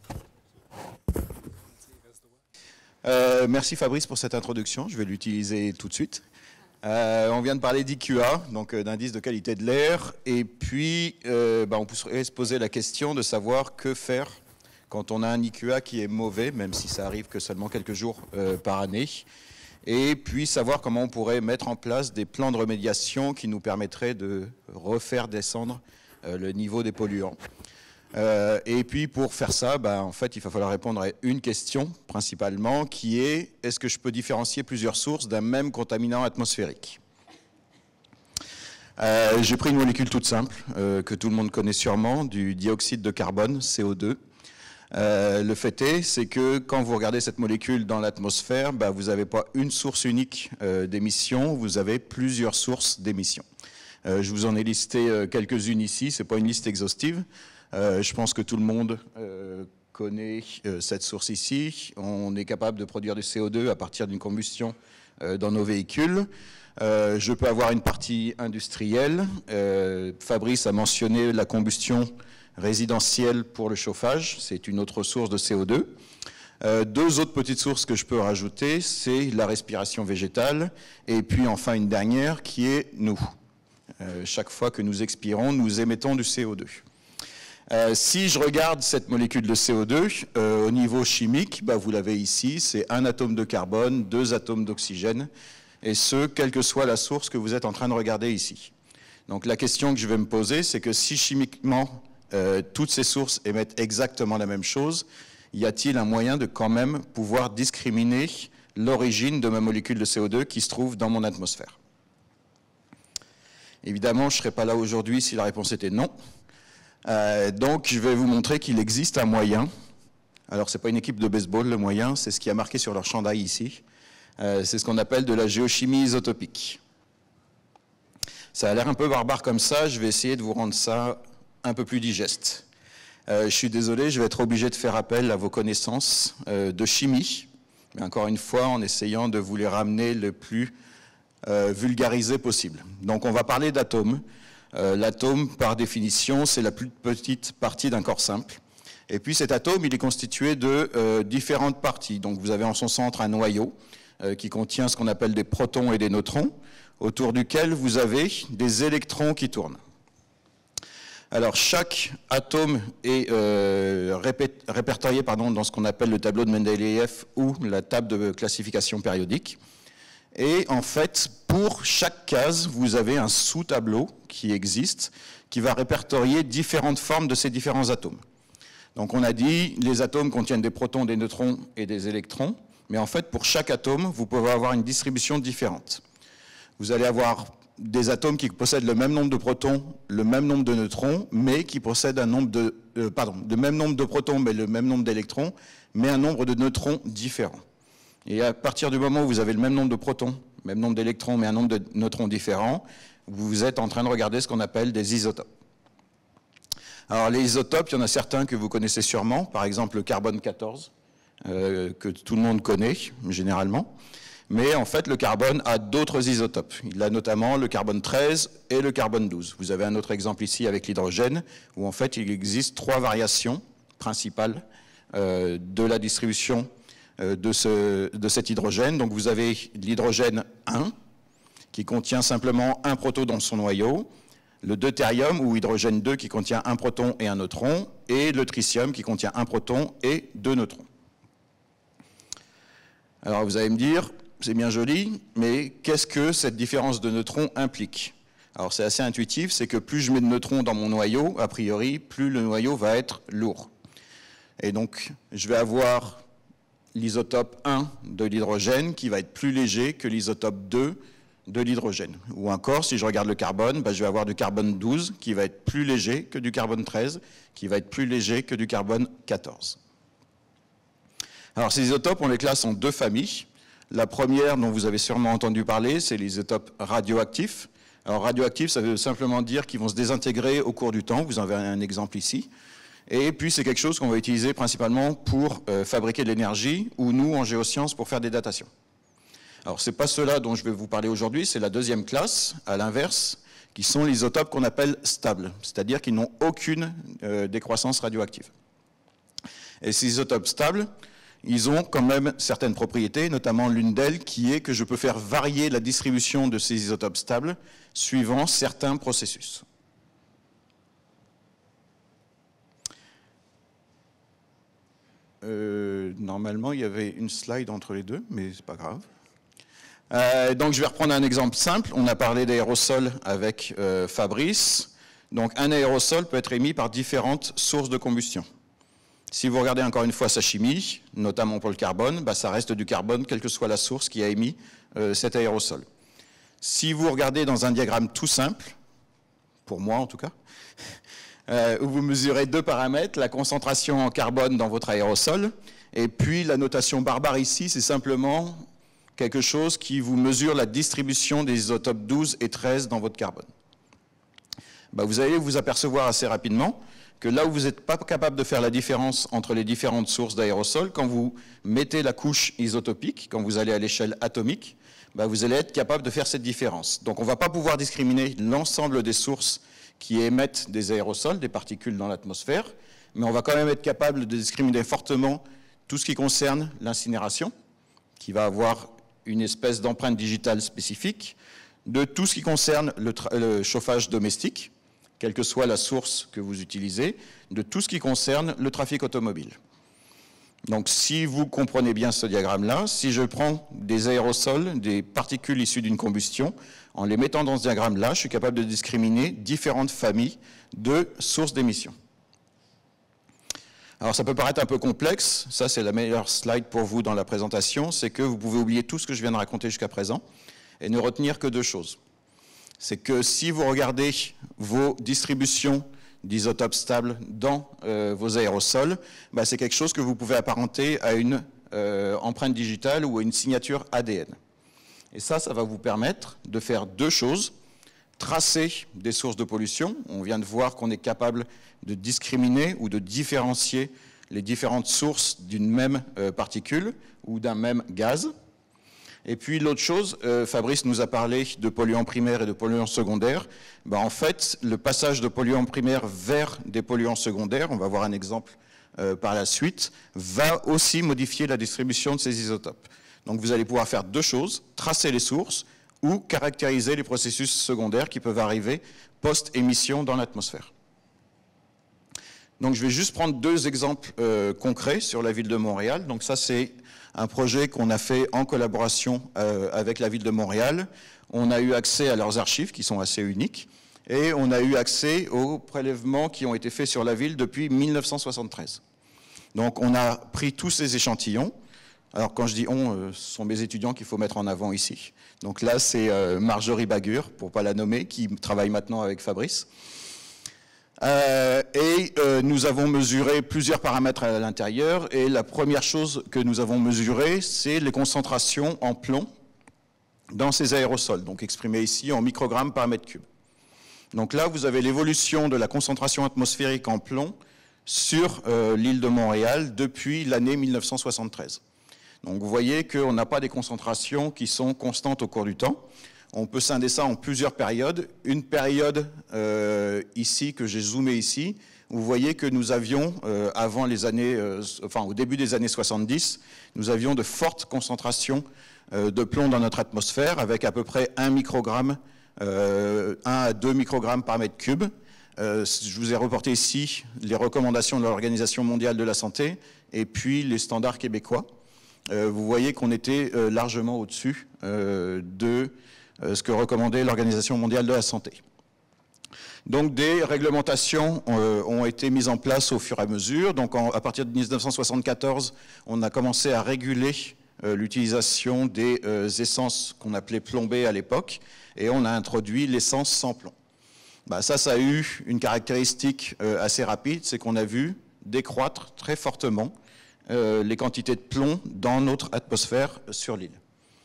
Euh, merci Fabrice pour cette introduction. Je vais l'utiliser tout de suite. Euh, on vient de parler d'I Q A, donc euh, d'indice de qualité de l'air, et puis euh, bah, on pourrait se poser la question de savoir que faire quand on a un I Q A qui est mauvais, même si ça arrive que seulement quelques jours euh, par année, et puis savoir comment on pourrait mettre en place des plans de remédiation qui nous permettraient de refaire descendre euh, le niveau des polluants. Euh, et puis pour faire ça, bah, en fait, il va falloir répondre à une question principalement qui est: est-ce que je peux différencier plusieurs sources d'un même contaminant atmosphérique? euh, J'ai pris une molécule toute simple euh, que tout le monde connaît sûrement, du dioxyde de carbone, C O deux. Euh, le fait est, c'est que quand vous regardez cette molécule dans l'atmosphère, bah, vous n'avez pas une source unique euh, d'émission, vous avez plusieurs sources d'émission. Euh, je vous en ai listé euh, quelques-unes ici, ce n'est pas une liste exhaustive. Euh, je pense que tout le monde euh, connaît euh, cette source ici. On est capable de produire du C O deux à partir d'une combustion euh, dans nos véhicules. Euh, je peux avoir une partie industrielle. Euh, Fabrice a mentionné la combustion résidentielle pour le chauffage. C'est une autre source de C O deux. Euh, deux autres petites sources que je peux rajouter, c'est la respiration végétale. Et puis enfin une dernière qui est nous. Euh, chaque fois que nous expirons, nous émettons du C O deux. Euh, si je regarde cette molécule de C O deux, euh, au niveau chimique, bah, vous l'avez ici, c'est un atome de carbone, deux atomes d'oxygène, et ce, quelle que soit la source que vous êtes en train de regarder ici. Donc la question que je vais me poser, c'est que si chimiquement, euh, toutes ces sources émettent exactement la même chose, y a-t-il un moyen de quand même pouvoir discriminer l'origine de ma molécule de C O deux qui se trouve dans mon atmosphère? Évidemment, je ne serais pas là aujourd'hui si la réponse était non. Euh, donc, je vais vous montrer qu'il existe un moyen. Alors, ce n'est pas une équipe de baseball, le moyen, c'est ce qui a marqué sur leur chandail ici. Euh, c'est ce qu'on appelle de la géochimie isotopique. Ça a l'air un peu barbare comme ça, je vais essayer de vous rendre ça un peu plus digeste. Euh, je suis désolé, je vais être obligé de faire appel à vos connaissances euh, de chimie, mais encore une fois, en essayant de vous les ramener le plus euh, vulgarisé possible. Donc, on va parler d'atomes. Euh, L'atome, par définition, c'est la plus petite partie d'un corps simple. Et puis cet atome, il est constitué de euh, différentes parties. Donc vous avez en son centre un noyau euh, qui contient ce qu'on appelle des protons et des neutrons, autour duquel vous avez des électrons qui tournent. Alors chaque atome est euh, répertorié pardon, dans ce qu'on appelle le tableau de Mendeleïev ou la table de classification périodique. Et en fait, pour chaque case, vous avez un sous-tableau qui existe, qui va répertorier différentes formes de ces différents atomes. Donc on a dit, les atomes contiennent des protons, des neutrons et des électrons, mais en fait, pour chaque atome, vous pouvez avoir une distribution différente. Vous allez avoir des atomes qui possèdent le même nombre de protons, le même nombre de neutrons, mais qui possèdent un nombre de... Euh, pardon, le même nombre de protons, mais le même nombre d'électrons, mais un nombre de neutrons différents. Et à partir du moment où vous avez le même nombre de protons, même nombre d'électrons, mais un nombre de neutrons différents, vous êtes en train de regarder ce qu'on appelle des isotopes. Alors les isotopes, il y en a certains que vous connaissez sûrement, par exemple le carbone quatorze, euh, que tout le monde connaît généralement. Mais en fait, le carbone a d'autres isotopes. Il a notamment le carbone treize et le carbone douze. Vous avez un autre exemple ici avec l'hydrogène, où en fait il existe trois variations principales euh, de la distribution De, ce, de cet hydrogène. Donc vous avez l'hydrogène un, qui contient simplement un proton dans son noyau, le deutérium, ou hydrogène deux, qui contient un proton et un neutron, et le tritium, qui contient un proton et deux neutrons. Alors vous allez me dire, c'est bien joli, mais qu'est-ce que cette différence de neutrons implique? Alors c'est assez intuitif, c'est que plus je mets de neutrons dans mon noyau, a priori, plus le noyau va être lourd. Et donc je vais avoir l'isotope un de l'hydrogène qui va être plus léger que l'isotope deux de l'hydrogène. Ou encore, si je regarde le carbone, bah, je vais avoir du carbone douze qui va être plus léger que du carbone treize, qui va être plus léger que du carbone quatorze. Alors ces isotopes, on les classe en deux familles. La première, dont vous avez sûrement entendu parler, c'est les isotopes radioactifs. Alors radioactifs, ça veut simplement dire qu'ils vont se désintégrer au cours du temps. Vous en avez un exemple ici. Et puis c'est quelque chose qu'on va utiliser principalement pour euh, fabriquer de l'énergie, ou nous, en géosciences, pour faire des datations. Alors ce n'est pas cela dont je vais vous parler aujourd'hui, c'est la deuxième classe, à l'inverse, qui sont les isotopes qu'on appelle stables, c'est-à-dire qu'ils n'ont aucune euh, décroissance radioactive. Et ces isotopes stables, ils ont quand même certaines propriétés, notamment l'une d'elles qui est que je peux faire varier la distribution de ces isotopes stables suivant certains processus. Euh, normalement, il y avait une slide entre les deux, mais c'est pas grave. Euh, donc, je vais reprendre un exemple simple. On a parlé d'aérosols avec euh, Fabrice. Donc, un aérosol peut être émis par différentes sources de combustion. Si vous regardez encore une fois sa chimie, notamment pour le carbone, bah, ça reste du carbone, quelle que soit la source qui a émis euh, cet aérosol. Si vous regardez dans un diagramme tout simple, pour moi en tout cas, Euh, où vous mesurez deux paramètres, la concentration en carbone dans votre aérosol, et puis la notation barbare ici, c'est simplement quelque chose qui vous mesure la distribution des isotopes douze et treize dans votre carbone. bah, vous allez vous apercevoir assez rapidement que là où vous n'êtes pas capable de faire la différence entre les différentes sources d'aérosols, quand vous mettez la couche isotopique, quand vous allez à l'échelle atomique, bah, vous allez être capable de faire cette différence. Donc on ne va pas pouvoir discriminer l'ensemble des sources qui émettent des aérosols, des particules dans l'atmosphère, mais on va quand même être capable de discriminer fortement tout ce qui concerne l'incinération, qui va avoir une espèce d'empreinte digitale spécifique, de tout ce qui concerne le, le chauffage domestique, quelle que soit la source que vous utilisez, de tout ce qui concerne le trafic automobile. Donc si vous comprenez bien ce diagramme-là, si je prends des aérosols, des particules issues d'une combustion, en les mettant dans ce diagramme-là, je suis capable de discriminer différentes familles de sources d'émissions. Alors ça peut paraître un peu complexe, ça c'est la meilleure slide pour vous dans la présentation, c'est que vous pouvez oublier tout ce que je viens de raconter jusqu'à présent et ne retenir que deux choses. C'est que si vous regardez vos distributions d'isotopes stables dans euh, vos aérosols, bah, c'est quelque chose que vous pouvez apparenter à une euh, empreinte digitale ou à une signature A D N. Et ça, ça va vous permettre de faire deux choses. Tracer des sources de pollution. On vient de voir qu'on est capable de discriminer ou de différencier les différentes sources d'une même euh, particule ou d'un même gaz. Et puis l'autre chose, euh, Fabrice nous a parlé de polluants primaires et de polluants secondaires. Ben, en fait, le passage de polluants primaires vers des polluants secondaires, on va voir un exemple euh, par la suite, va aussi modifier la distribution de ces isotopes. Donc vous allez pouvoir faire deux choses, tracer les sources ou caractériser les processus secondaires qui peuvent arriver post-émission dans l'atmosphère. Donc je vais juste prendre deux exemples euh, concrets sur la ville de Montréal. Donc ça c'est un projet qu'on a fait en collaboration euh, avec la ville de Montréal. On a eu accès à leurs archives qui sont assez uniques et on a eu accès aux prélèvements qui ont été faits sur la ville depuis mille neuf cent soixante-treize. Donc on a pris tous ces échantillons. Alors quand je dis on, euh, ce sont mes étudiants qu'il faut mettre en avant ici. Donc là c'est euh, Marjorie Bagur, pour ne pas la nommer, qui travaille maintenant avec Fabrice. Euh, et euh, nous avons mesuré plusieurs paramètres à l'intérieur et la première chose que nous avons mesurée, c'est les concentrations en plomb dans ces aérosols, donc exprimées ici en microgrammes par mètre cube. Donc là, vous avez l'évolution de la concentration atmosphérique en plomb sur euh, l'île de Montréal depuis l'année mille neuf cent soixante-treize. Donc vous voyez qu'on n'a pas des concentrations qui sont constantes au cours du temps. On peut scinder ça en plusieurs périodes. Une période euh, ici, que j'ai zoomé ici, vous voyez que nous avions, euh, avant les années, euh, enfin au début des années soixante-dix, nous avions de fortes concentrations euh, de plomb dans notre atmosphère, avec à peu près un microgramme, euh, un à deux microgrammes par mètre cube. Euh, je vous ai reporté ici les recommandations de l'Organisation mondiale de la santé et puis les standards québécois. Euh, vous voyez qu'on était euh, largement au-dessus euh, de ce que recommandait l'Organisation mondiale de la santé. Donc des réglementations euh, ont été mises en place au fur et à mesure. Donc en, à partir de mille neuf cent soixante-quatorze, on a commencé à réguler euh, l'utilisation des euh, essences qu'on appelait plombées à l'époque, et on a introduit l'essence sans plomb. Bah, ça, ça a eu une caractéristique euh, assez rapide, c'est qu'on a vu décroître très fortement euh, les quantités de plomb dans notre atmosphère sur l'île.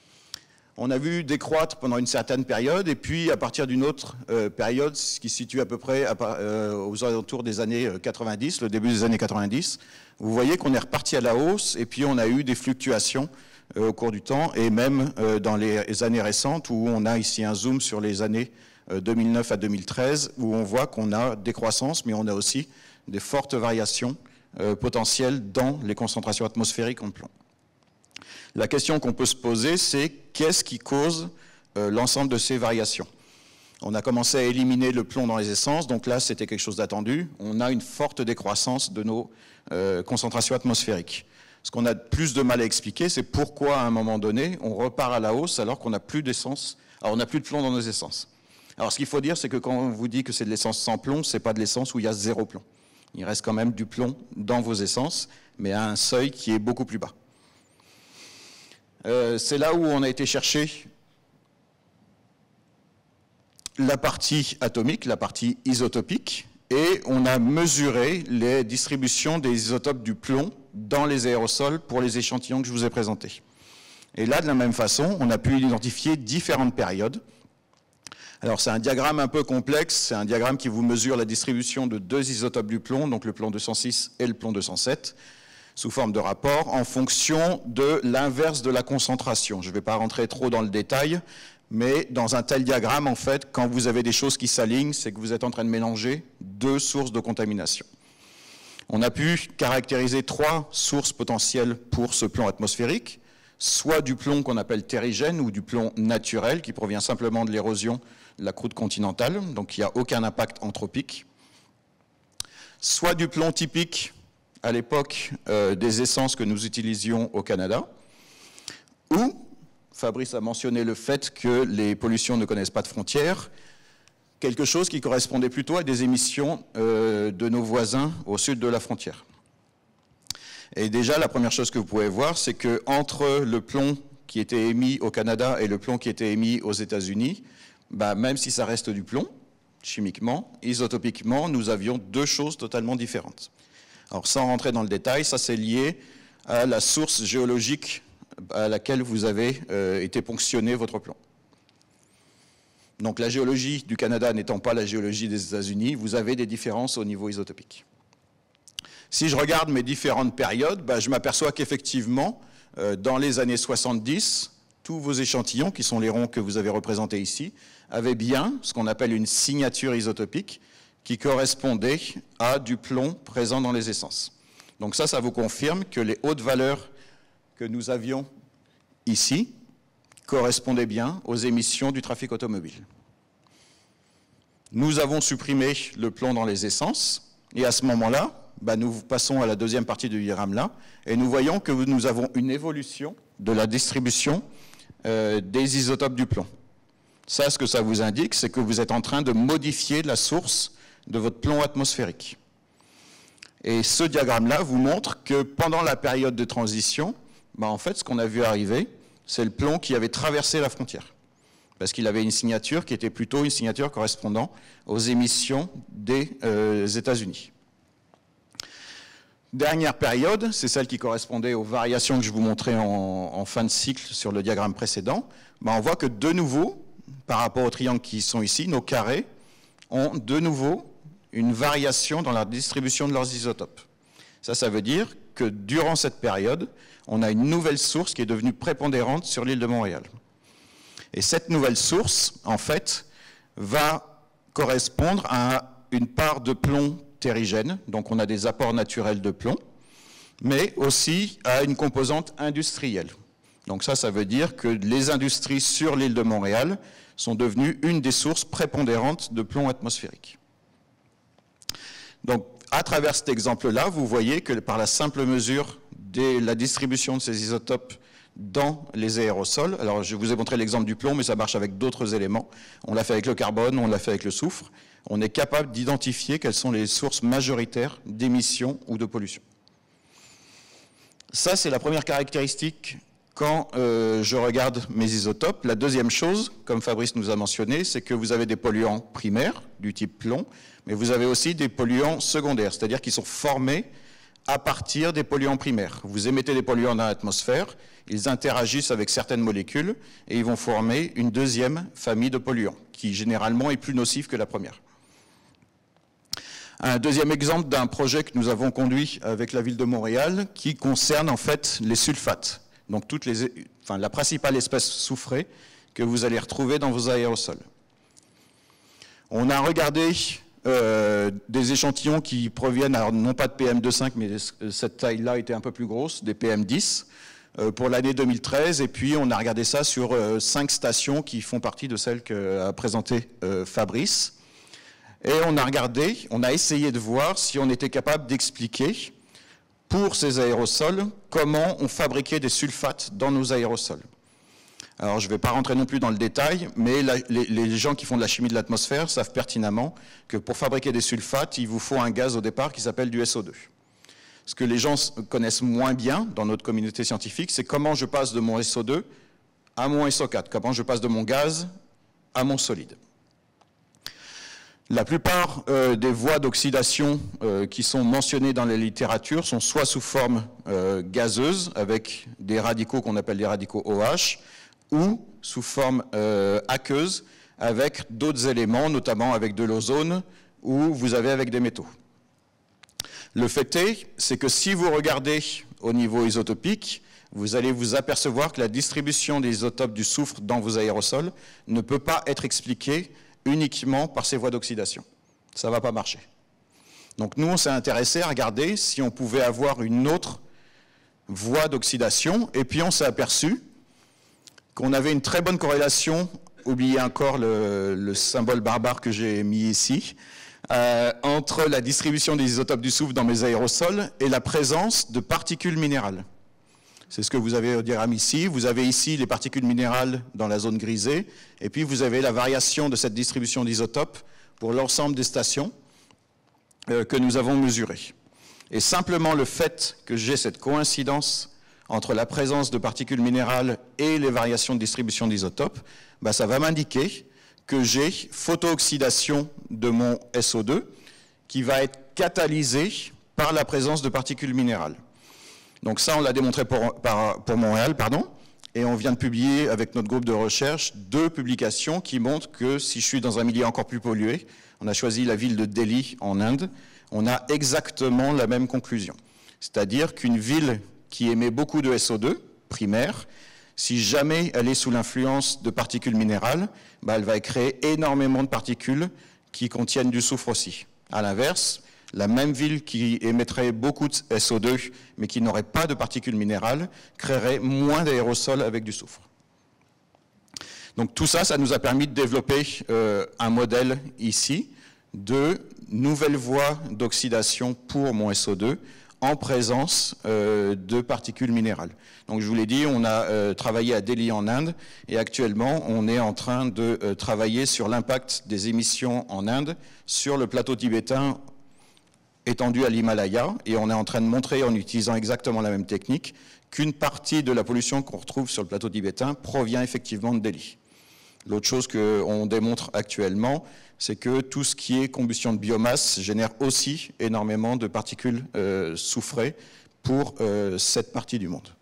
On a vu décroître pendant une certaine période, et puis à partir d'une autre euh, période, ce qui se situe à peu près à, euh, aux alentours des années quatre-vingt-dix, le début des années quatre-vingt-dix, vous voyez qu'on est reparti à la hausse, et puis on a eu des fluctuations euh, au cours du temps, et même euh, dans les années récentes, où on a ici un zoom sur les années euh, deux mille neuf à deux mille treize, où on voit qu'on a des croissances, mais on a aussi des fortes variations euh, potentielles dans les concentrations atmosphériques en plomb. La question qu'on peut se poser, c'est qu'est-ce qui cause euh, l'ensemble de ces variations? On a commencé à éliminer le plomb dans les essences, donc là c'était quelque chose d'attendu. On a une forte décroissance de nos euh, concentrations atmosphériques. Ce qu'on a plus de mal à expliquer, c'est pourquoi à un moment donné, on repart à la hausse alors qu'on n'a plus d'essence, alors on n'a plus de plomb dans nos essences. Alors ce qu'il faut dire, c'est que quand on vous dit que c'est de l'essence sans plomb, c'est pas de l'essence où il y a zéro plomb. Il reste quand même du plomb dans vos essences, mais à un seuil qui est beaucoup plus bas. Euh, c'est là où on a été chercher la partie atomique, la partie isotopique, et on a mesuré les distributions des isotopes du plomb dans les aérosols pour les échantillons que je vous ai présentés. Et là, de la même façon, on a pu identifier différentes périodes. Alors c'est un diagramme un peu complexe, c'est un diagramme qui vous mesure la distribution de deux isotopes du plomb, donc le plomb deux cent six et le plomb deux cent sept, sous forme de rapport, en fonction de l'inverse de la concentration. Je ne vais pas rentrer trop dans le détail, mais dans un tel diagramme, en fait, quand vous avez des choses qui s'alignent, c'est que vous êtes en train de mélanger deux sources de contamination. On a pu caractériser trois sources potentielles pour ce plomb atmosphérique, soit du plomb qu'on appelle terrigène ou du plomb naturel qui provient simplement de l'érosion de la croûte continentale, donc il n'y a aucun impact anthropique, soit du plomb typique à l'époque euh, des essences que nous utilisions au Canada, ou, Fabrice a mentionné le fait que les pollutions ne connaissent pas de frontières, quelque chose qui correspondait plutôt à des émissions euh, de nos voisins au sud de la frontière. Et déjà, la première chose que vous pouvez voir, c'est qu'entre le plomb qui était émis au Canada et le plomb qui était émis aux États-Unis, bah, même si ça reste du plomb, chimiquement, isotopiquement, nous avions deux choses totalement différentes. Alors, sans rentrer dans le détail, ça c'est lié à la source géologique à laquelle vous avez euh, été ponctionné votre plomb. Donc, la géologie du Canada n'étant pas la géologie des États-Unis, vous avez des différences au niveau isotopique. Si je regarde mes différentes périodes, bah, je m'aperçois qu'effectivement, euh, dans les années soixante-dix, tous vos échantillons, qui sont les ronds que vous avez représentés ici, avaient bien ce qu'on appelle une signature isotopique qui correspondait à du plomb présent dans les essences. Donc ça, ça vous confirme que les hautes valeurs que nous avions ici correspondaient bien aux émissions du trafic automobile. Nous avons supprimé le plomb dans les essences, et à ce moment-là, bah, nous passons à la deuxième partie du diagramme là, et nous voyons que nous avons une évolution de la distribution euh, des isotopes du plomb. Ça, ce que ça vous indique, c'est que vous êtes en train de modifier la source de votre plomb atmosphérique. Et ce diagramme-là vous montre que pendant la période de transition, bah, en fait, ce qu'on a vu arriver, c'est le plomb qui avait traversé la frontière. Parce qu'il avait une signature qui était plutôt une signature correspondant aux émissions des euh, États-Unis. Dernière période, c'est celle qui correspondait aux variations que je vous montrais en, en fin de cycle sur le diagramme précédent. Ben on voit que de nouveau, par rapport aux triangles qui sont ici, nos carrés ont de nouveau une variation dans la distribution de leurs isotopes. Ça, ça veut dire que durant cette période, on a une nouvelle source qui est devenue prépondérante sur l'île de Montréal. Et cette nouvelle source, en fait, va correspondre à une part de plomb terrigène, donc on a des apports naturels de plomb, mais aussi à une composante industrielle. Donc ça, ça veut dire que les industries sur l'île de Montréal sont devenues une des sources prépondérantes de plomb atmosphérique. Donc, à travers cet exemple-là, vous voyez que par la simple mesure de la distribution de ces isotopes dans les aérosols, alors je vous ai montré l'exemple du plomb, mais ça marche avec d'autres éléments. On l'a fait avec le carbone, on l'a fait avec le soufre. On est capable d'identifier quelles sont les sources majoritaires d'émissions ou de pollution. Ça, c'est la première caractéristique quand euh, je regarde mes isotopes. La deuxième chose, comme Fabrice nous a mentionné, c'est que vous avez des polluants primaires du type plomb, mais vous avez aussi des polluants secondaires, c'est-à-dire qui sont formés à partir des polluants primaires. Vous émettez des polluants dans l'atmosphère, ils interagissent avec certaines molécules et ils vont former une deuxième famille de polluants, qui généralement est plus nocive que la première. Un deuxième exemple d'un projet que nous avons conduit avec la ville de Montréal qui concerne en fait les sulfates, donc toutes les, enfin, la principale espèce soufrée que vous allez retrouver dans vos aérosols. On a regardé euh, des échantillons qui proviennent, alors non pas de P M deux virgule cinq, mais cette taille-là était un peu plus grosse, des P M dix, euh, pour l'année deux mille treize, et puis on a regardé ça sur euh, cinq stations qui font partie de celles qu'a présentées euh, Fabrice. Et on a regardé, on a essayé de voir si on était capable d'expliquer pour ces aérosols comment on fabriquait des sulfates dans nos aérosols. Alors je ne vais pas rentrer non plus dans le détail, mais la, les, les gens qui font de la chimie de l'atmosphère savent pertinemment que pour fabriquer des sulfates, il vous faut un gaz au départ qui s'appelle du S O deux. Ce que les gens connaissent moins bien dans notre communauté scientifique, c'est comment je passe de mon S O deux à mon S O quatre, comment je passe de mon gaz à mon solide. La plupart euh, des voies d'oxydation euh, qui sont mentionnées dans la littérature sont soit sous forme euh, gazeuse, avec des radicaux qu'on appelle des radicaux O H, ou sous forme euh, aqueuse, avec d'autres éléments, notamment avec de l'ozone, ou vous avez avec des métaux. Le fait est, c'est que si vous regardez au niveau isotopique, vous allez vous apercevoir que la distribution des isotopes du soufre dans vos aérosols ne peut pas être expliquée uniquement par ces voies d'oxydation. Ça ne va pas marcher. Donc nous, on s'est intéressé à regarder si on pouvait avoir une autre voie d'oxydation, et puis on s'est aperçu qu'on avait une très bonne corrélation, oubliez encore le, le symbole barbare que j'ai mis ici, euh, entre la distribution des isotopes du soufre dans mes aérosols et la présence de particules minérales. C'est ce que vous avez au diagramme ici. Vous avez ici les particules minérales dans la zone grisée, et puis vous avez la variation de cette distribution d'isotopes pour l'ensemble des stations euh, que nous avons mesurées. Et simplement le fait que j'ai cette coïncidence entre la présence de particules minérales et les variations de distribution d'isotopes, bah, ça va m'indiquer que j'ai photooxydation de mon S O deux qui va être catalysée par la présence de particules minérales. Donc ça, on l'a démontré pour, par, pour Montréal, pardon, et on vient de publier avec notre groupe de recherche deux publications qui montrent que si je suis dans un milieu encore plus pollué, on a choisi la ville de Delhi en Inde, on a exactement la même conclusion. C'est-à-dire qu'une ville qui émet beaucoup de S O deux primaire, si jamais elle est sous l'influence de particules minérales, bah, elle va créer énormément de particules qui contiennent du soufre aussi. À l'inverse, la même ville qui émettrait beaucoup de S O deux, mais qui n'aurait pas de particules minérales, créerait moins d'aérosols avec du soufre. Donc tout ça, ça nous a permis de développer euh, un modèle ici de nouvelles voies d'oxydation pour mon S O deux en présence euh, de particules minérales. Donc je vous l'ai dit, on a euh, travaillé à Delhi en Inde, et actuellement on est en train de euh, travailler sur l'impact des émissions en Inde sur le plateau tibétain étendu à l'Himalaya, et on est en train de montrer, en utilisant exactement la même technique, qu'une partie de la pollution qu'on retrouve sur le plateau tibétain provient effectivement de Delhi. L'autre chose qu'on démontre actuellement, c'est que tout ce qui est combustion de biomasse génère aussi énormément de particules euh, soufrées pour euh, cette partie du monde.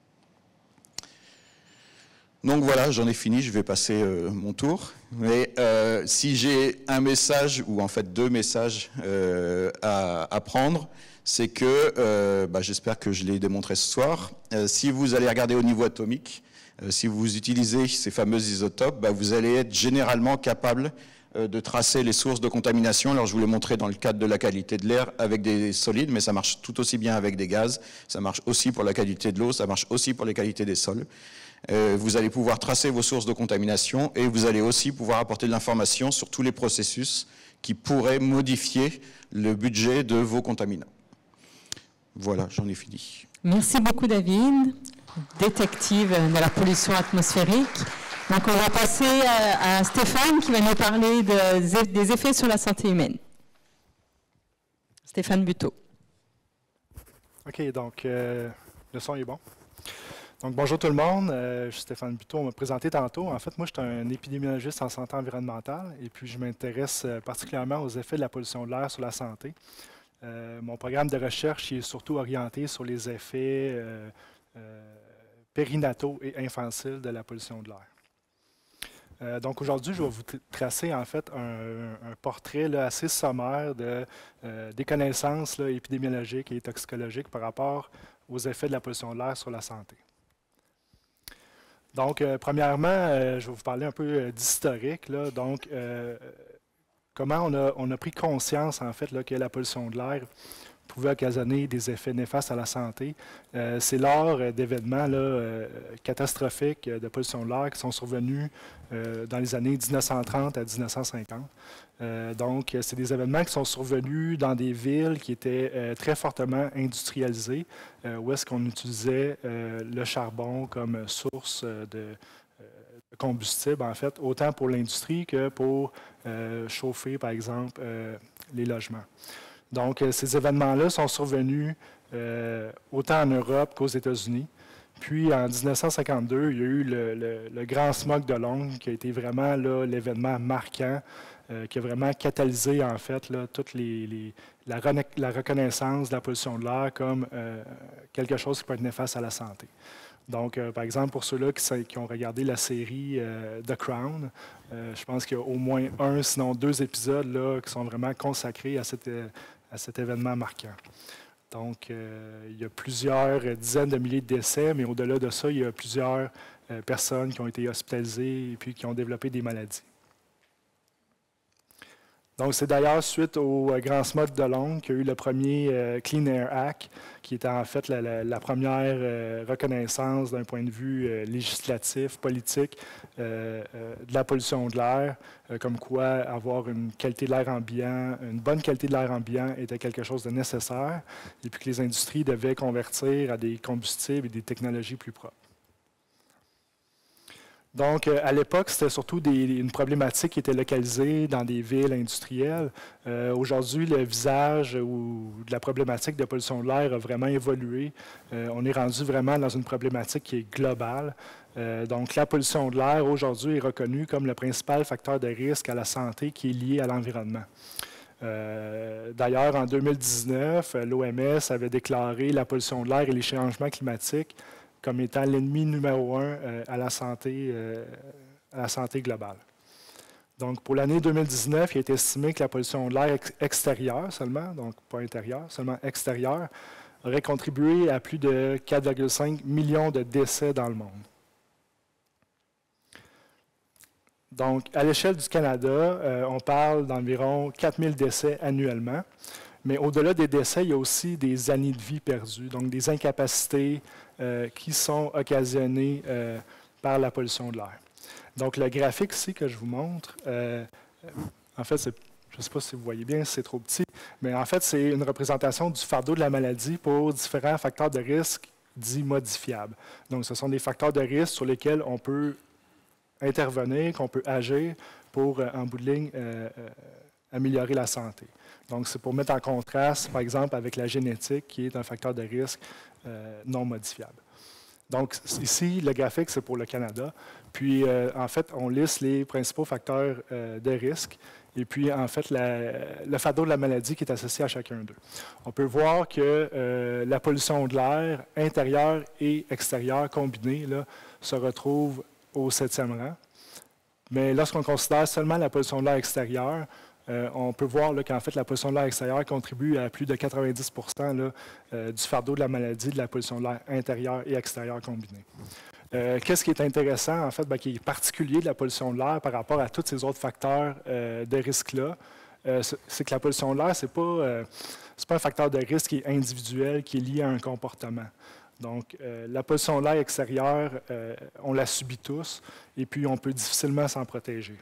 Donc voilà, j'en ai fini, je vais passer euh, mon tour. Mais euh, si j'ai un message, ou en fait deux messages euh, à, à prendre, c'est que, euh, bah, j'espère que je l'ai démontré ce soir, euh, si vous allez regarder au niveau atomique, euh, si vous utilisez ces fameux isotopes, bah, vous allez être généralement capable euh, de tracer les sources de contamination. Alors je vous l'ai montré dans le cadre de la qualité de l'air avec des solides, mais ça marche tout aussi bien avec des gaz, ça marche aussi pour la qualité de l'eau, ça marche aussi pour les qualités des sols. Euh, vous allez pouvoir tracer vos sources de contamination, et vous allez aussi pouvoir apporter de l'information sur tous les processus qui pourraient modifier le budget de vos contaminants. Voilà, j'en ai fini. Merci beaucoup David, détective de la pollution atmosphérique. Donc on va passer à, à Stéphane qui va nous parler de, des effets sur la santé humaine. Stéphane Buteau. OK, donc euh, le son est bon. Donc, bonjour tout le monde, euh, je suis Stéphane Buteau, on m'a présenté tantôt. En fait, moi, je suis un épidémiologiste en santé environnementale, et puis je m'intéresse euh, particulièrement aux effets de la pollution de l'air sur la santé. Euh, mon programme de recherche est surtout orienté sur les effets euh, euh, périnataux et infantiles de la pollution de l'air. Euh, donc aujourd'hui, je vais vous tracer en fait un, un portrait là, assez sommaire de, euh, des connaissances là, épidémiologiques et toxicologiques par rapport aux effets de la pollution de l'air sur la santé. Donc, euh, premièrement, euh, je vais vous parler un peu euh, d'historique. Donc, euh, comment on a, on a pris conscience, en fait, là, que la pollution de l'air pouvait occasionner des effets néfastes à la santé. Euh, C'est lors euh, d'événements euh, catastrophiques de pollution de l'air qui sont survenus euh, dans les années mille neuf cent trente à mille neuf cent cinquante. Euh, donc, c'est des événements qui sont survenus dans des villes qui étaient euh, très fortement industrialisées, euh, où est-ce qu'on utilisait euh, le charbon comme source de, euh, de combustible, en fait, autant pour l'industrie que pour euh, chauffer, par exemple, euh, les logements. Donc, euh, ces événements-là sont survenus euh, autant en Europe qu'aux États-Unis. Puis, en mille neuf cent cinquante-deux, il y a eu le, le, le grand smog de Londres, qui a été vraiment l'événement marquant, euh, qui a vraiment catalysé, en fait, là, toute les, les, la, la reconnaissance de la pollution de l'air comme euh, quelque chose qui peut être néfaste à la santé. Donc, euh, par exemple, pour ceux-là qui, qui ont regardé la série euh, The Crown, euh, je pense qu'il y a au moins un, sinon deux épisodes là, qui sont vraiment consacrés à, cette, à cet événement marquant. Donc, euh, il y a plusieurs dizaines de milliers de décès, mais au-delà de ça, il y a plusieurs euh, personnes qui ont été hospitalisées et puis qui ont développé des maladies. Donc, c'est d'ailleurs suite au euh, Grand Smog de Londres qu'il y a eu le premier euh, Clean Air Act, qui était en fait la, la, la première euh, reconnaissance d'un point de vue euh, législatif, politique, euh, euh, de la pollution de l'air, euh, comme quoi avoir une qualité de l'air ambiant, une bonne qualité de l'air ambiant était quelque chose de nécessaire, et puis que les industries devaient convertir à des combustibles et des technologies plus propres. Donc, euh, à l'époque, c'était surtout des, une problématique qui était localisée dans des villes industrielles. Euh, Aujourd'hui, le visage ou de la problématique de pollution de l'air a vraiment évolué. Euh, on est rendu vraiment dans une problématique qui est globale. Euh, donc, la pollution de l'air, aujourd'hui, est reconnue comme le principal facteur de risque à la santé qui est lié à l'environnement. Euh, D'ailleurs, en deux mille dix-neuf, l'O M S avait déclaré la pollution de l'air et les changements climatiques comme étant l'ennemi numéro un euh, à, la santé, euh, à la santé globale. Donc, pour l'année deux mille dix-neuf, il a été estimé que la pollution de l'air ex extérieure seulement, donc pas intérieure, seulement extérieure, aurait contribué à plus de quatre virgule cinq millions de décès dans le monde. Donc, à l'échelle du Canada, euh, on parle d'environ quatre mille décès annuellement. Mais au-delà des décès, il y a aussi des années de vie perdues, donc des incapacités euh, qui sont occasionnées euh, par la pollution de l'air. Donc, le graphique ici que je vous montre, euh, en fait, je ne sais pas si vous voyez bien, c'est trop petit, mais en fait, c'est une représentation du fardeau de la maladie pour différents facteurs de risque dits modifiables. Donc, ce sont des facteurs de risque sur lesquels on peut intervenir, qu'on peut agir pour, en bout de ligne, euh, euh, améliorer la santé. Donc, c'est pour mettre en contraste, par exemple, avec la génétique, qui est un facteur de risque euh, non modifiable. Donc, ici, le graphique, c'est pour le Canada. Puis, euh, en fait, on liste les principaux facteurs euh, de risque et puis, en fait, la, le fardeau de la maladie qui est associé à chacun d'eux. On peut voir que euh, la pollution de l'air intérieure et extérieure combinée là, se retrouve au septième rang. Mais lorsqu'on considère seulement la pollution de l'air extérieure, Euh, on peut voir qu'en fait, la pollution de l'air extérieure contribue à plus de quatre-vingt-dix pour cent là, euh, du fardeau de la maladie de la pollution de l'air intérieure et extérieure combinée. Euh, Qu'est-ce qui est intéressant, en fait, bien, qui est particulier de la pollution de l'air par rapport à tous ces autres facteurs euh, de risque-là, euh, c'est que la pollution de l'air, ce n'est pas, euh, c'est pas un facteur de risque qui est individuel, qui est lié à un comportement. Donc, euh, la pollution de l'air extérieure, euh, on la subit tous, et puis on peut difficilement s'en protéger.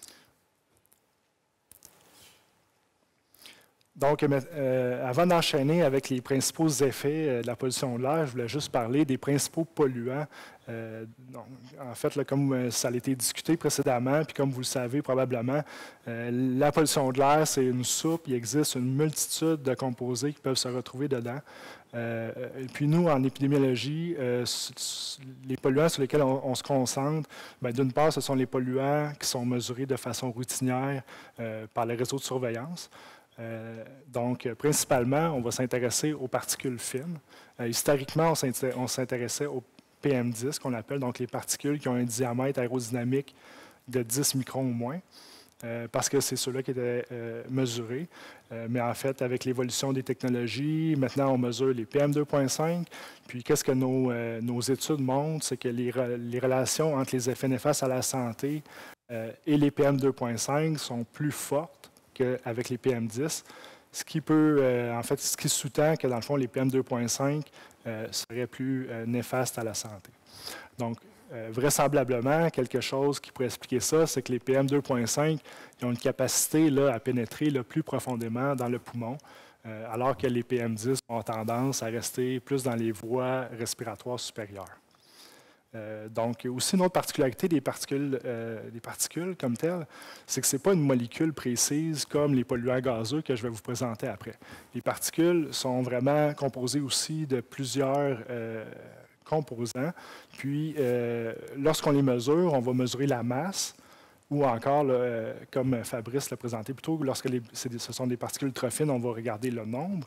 Donc, euh, avant d'enchaîner avec les principaux effets euh, de la pollution de l'air, je voulais juste parler des principaux polluants. Euh, donc, en fait, là, comme ça a été discuté précédemment, puis comme vous le savez probablement, euh, la pollution de l'air, c'est une soupe. Il existe une multitude de composés qui peuvent se retrouver dedans. Euh, et puis nous, en épidémiologie, euh, les polluants sur lesquels on, on se concentre, d'une part, ce sont les polluants qui sont mesurés de façon routinière euh, par les réseaux de surveillance. Euh, donc, principalement, on va s'intéresser aux particules fines. Euh, historiquement, on s'intéressait aux P M dix, qu'on appelle, donc les particules qui ont un diamètre aérodynamique de dix microns ou moins, euh, parce que c'est ceux-là qui étaient euh, mesurés. Euh, mais en fait, avec l'évolution des technologies, maintenant, on mesure les P M deux point cinq. Puis, qu'est-ce que nos, euh, nos études montrent? C'est que les, les relations entre les effets néfastes à la santé euh, et les P M deux point cinq sont plus fortes qu'avec les P M dix, ce qui peut, euh, en fait, ce qui sous-tend que, dans le fond, les P M deux point cinq euh, seraient plus euh, néfastes à la santé. Donc, euh, vraisemblablement, quelque chose qui pourrait expliquer ça, c'est que les P M deux point cinq ils ont une capacité là, à pénétrer là, plus profondément dans le poumon, euh, alors que les P M dix ont tendance à rester plus dans les voies respiratoires supérieures. Euh, donc, aussi une autre particularité des particules, euh, des particules comme telles, c'est que ce n'est pas une molécule précise comme les polluants gazeux que je vais vous présenter après. Les particules sont vraiment composées aussi de plusieurs euh, composants. Puis, euh, lorsqu'on les mesure, on va mesurer la masse ou encore, là, euh, comme Fabrice l'a présenté plus tôt, lorsque les, ce sont des particules trop fines, on va regarder le nombre.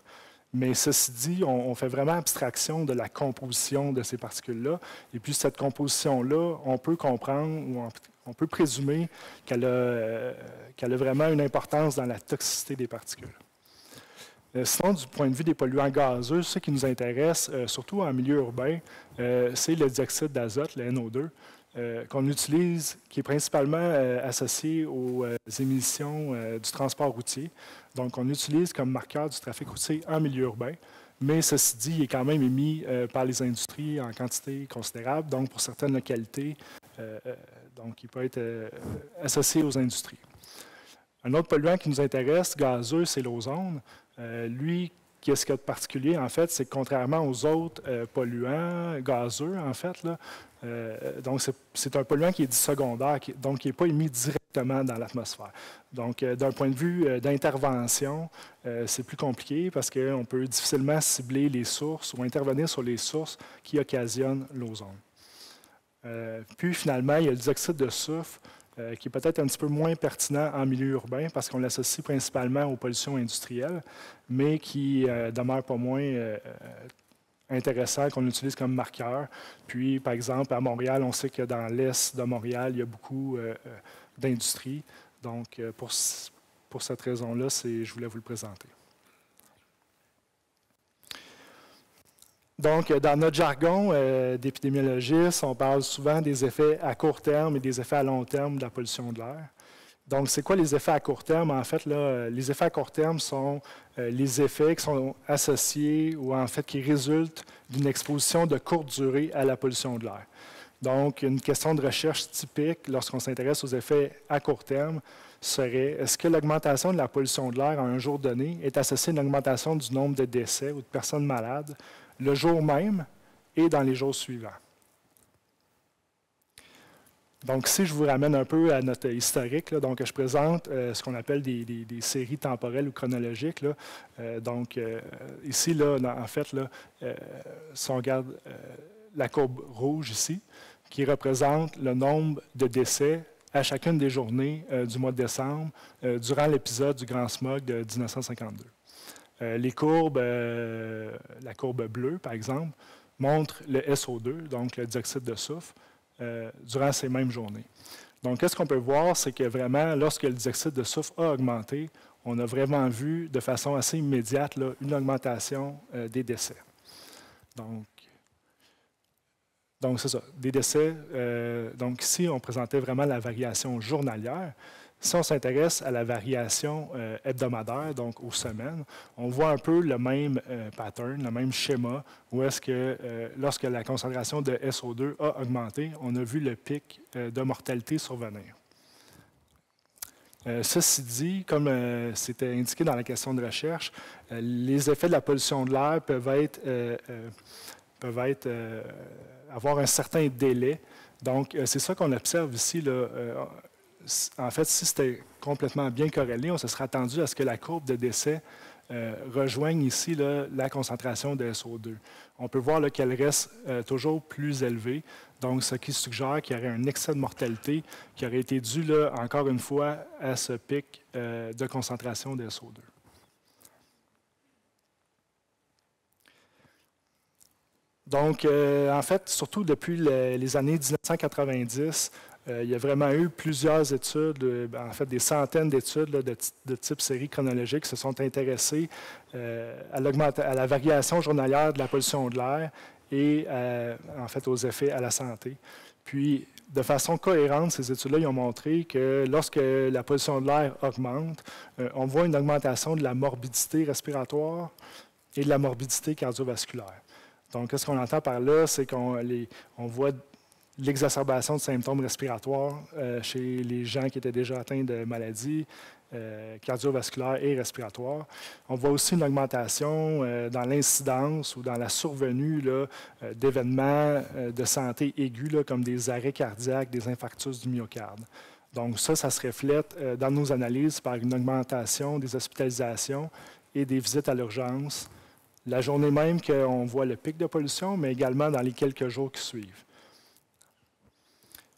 Mais ceci dit, on, on fait vraiment abstraction de la composition de ces particules-là. Et puis cette composition-là, on peut comprendre ou on, on peut présumer qu'elle a, euh, qu'elle a vraiment une importance dans la toxicité des particules. Euh, sinon, du point de vue des polluants gazeux, ce qui nous intéresse, euh, surtout en milieu urbain, euh, c'est le dioxyde d'azote, le N O deux, euh, qu'on utilise, qui est principalement euh, associé aux euh, émissions euh, du transport routier. Donc, on utilise comme marqueur du trafic routier en milieu urbain, mais ceci dit, il est quand même émis euh, par les industries en quantité considérable, donc pour certaines localités, euh, euh, donc il peut être euh, associé aux industries. Un autre polluant qui nous intéresse, gazeux, c'est l'ozone. Euh, lui, qu'est-ce qu'il y a de particulier, en fait, c'est que contrairement aux autres euh, polluants gazeux, en fait, là, euh, donc c'est un polluant qui est dit secondaire, qui, donc qui n'est pas émis directement dans l'atmosphère. Donc, euh, d'un point de vue euh, d'intervention, euh, c'est plus compliqué parce qu'on peut difficilement cibler les sources ou intervenir sur les sources qui occasionnent l'ozone. Euh, puis, finalement, il y a le dioxyde de soufre, Euh, qui est peut-être un petit peu moins pertinent en milieu urbain parce qu'on l'associe principalement aux pollutions industrielles, mais qui euh, demeure pas moins euh, intéressant, qu'on utilise comme marqueur. Puis, par exemple, à Montréal, on sait que dans l'est de Montréal, il y a beaucoup euh, d'industries. Donc, euh, pour, pour cette raison-là, je voulais vous le présenter. Donc, dans notre jargon euh, d'épidémiologiste, on parle souvent des effets à court terme et des effets à long terme de la pollution de l'air. Donc, c'est quoi les effets à court terme? En fait, là, les effets à court terme sont euh, les effets qui sont associés ou en fait qui résultent d'une exposition de courte durée à la pollution de l'air. Donc, une question de recherche typique lorsqu'on s'intéresse aux effets à court terme serait, est-ce que l'augmentation de la pollution de l'air à un jour donné est associée à une augmentation du nombre de décès ou de personnes malades le jour même et dans les jours suivants? Donc, si je vous ramène un peu à notre historique, là, donc je présente euh, ce qu'on appelle des, des, des séries temporelles ou chronologiques. Là. Euh, donc, euh, ici, là, en fait, là, euh, si on regarde euh, la courbe rouge ici, qui représente le nombre de décès à chacune des journées euh, du mois de décembre euh, durant l'épisode du Grand Smog de mille neuf cent cinquante-deux. Euh, les courbes, euh, la courbe bleue, par exemple, montre le S O deux, donc le dioxyde de soufre, euh, durant ces mêmes journées. Donc, qu'est-ce qu'on peut voir, c'est que vraiment, lorsque le dioxyde de soufre a augmenté, on a vraiment vu de façon assez immédiate là, une augmentation euh, des décès. Donc, donc c'est ça, des décès. Euh, donc, ici, on présentait vraiment la variation journalière. Si on s'intéresse à la variation euh, hebdomadaire, donc aux semaines, on voit un peu le même euh, pattern, le même schéma, où est-ce que euh, lorsque la concentration de S O deux a augmenté, on a vu le pic euh, de mortalité survenir. Euh, ceci dit, comme euh, c'était indiqué dans la question de recherche, euh, les effets de la pollution de l'air peuvent être, euh, euh, peuvent être euh, avoir un certain délai. Donc, euh, c'est ça qu'on observe ici, là. Euh, En fait, si c'était complètement bien corrélé, on se serait attendu à ce que la courbe de décès euh, rejoigne ici là, la concentration de S O deux. On peut voir qu'elle reste euh, toujours plus élevée, donc ce qui suggère qu'il y aurait un excès de mortalité qui aurait été dû, là, encore une fois, à ce pic euh, de concentration de S O deux. Donc, euh, en fait, surtout depuis le, les années mille neuf cent quatre-vingt-dix, Euh, il y a vraiment eu plusieurs études, euh, en fait des centaines d'études de, de type série chronologique qui se sont intéressées euh, à, à la variation journalière de la pollution de l'air et euh, en fait aux effets à la santé. Puis, de façon cohérente, ces études-là ont montré que lorsque la pollution de l'air augmente, euh, on voit une augmentation de la morbidité respiratoire et de la morbidité cardiovasculaire. Donc, qu'est-ce qu'on entend par là? C'est qu'on on voit l'exacerbation de symptômes respiratoires euh, chez les gens qui étaient déjà atteints de maladies euh, cardiovasculaires et respiratoires. On voit aussi une augmentation euh, dans l'incidence ou dans la survenue là, euh, d'événements euh, de santé aigus, là, comme des arrêts cardiaques, des infarctus du myocarde. Donc ça, ça se reflète euh, dans nos analyses par une augmentation des hospitalisations et des visites à l'urgence, la journée même qu'on voit le pic de pollution, mais également dans les quelques jours qui suivent.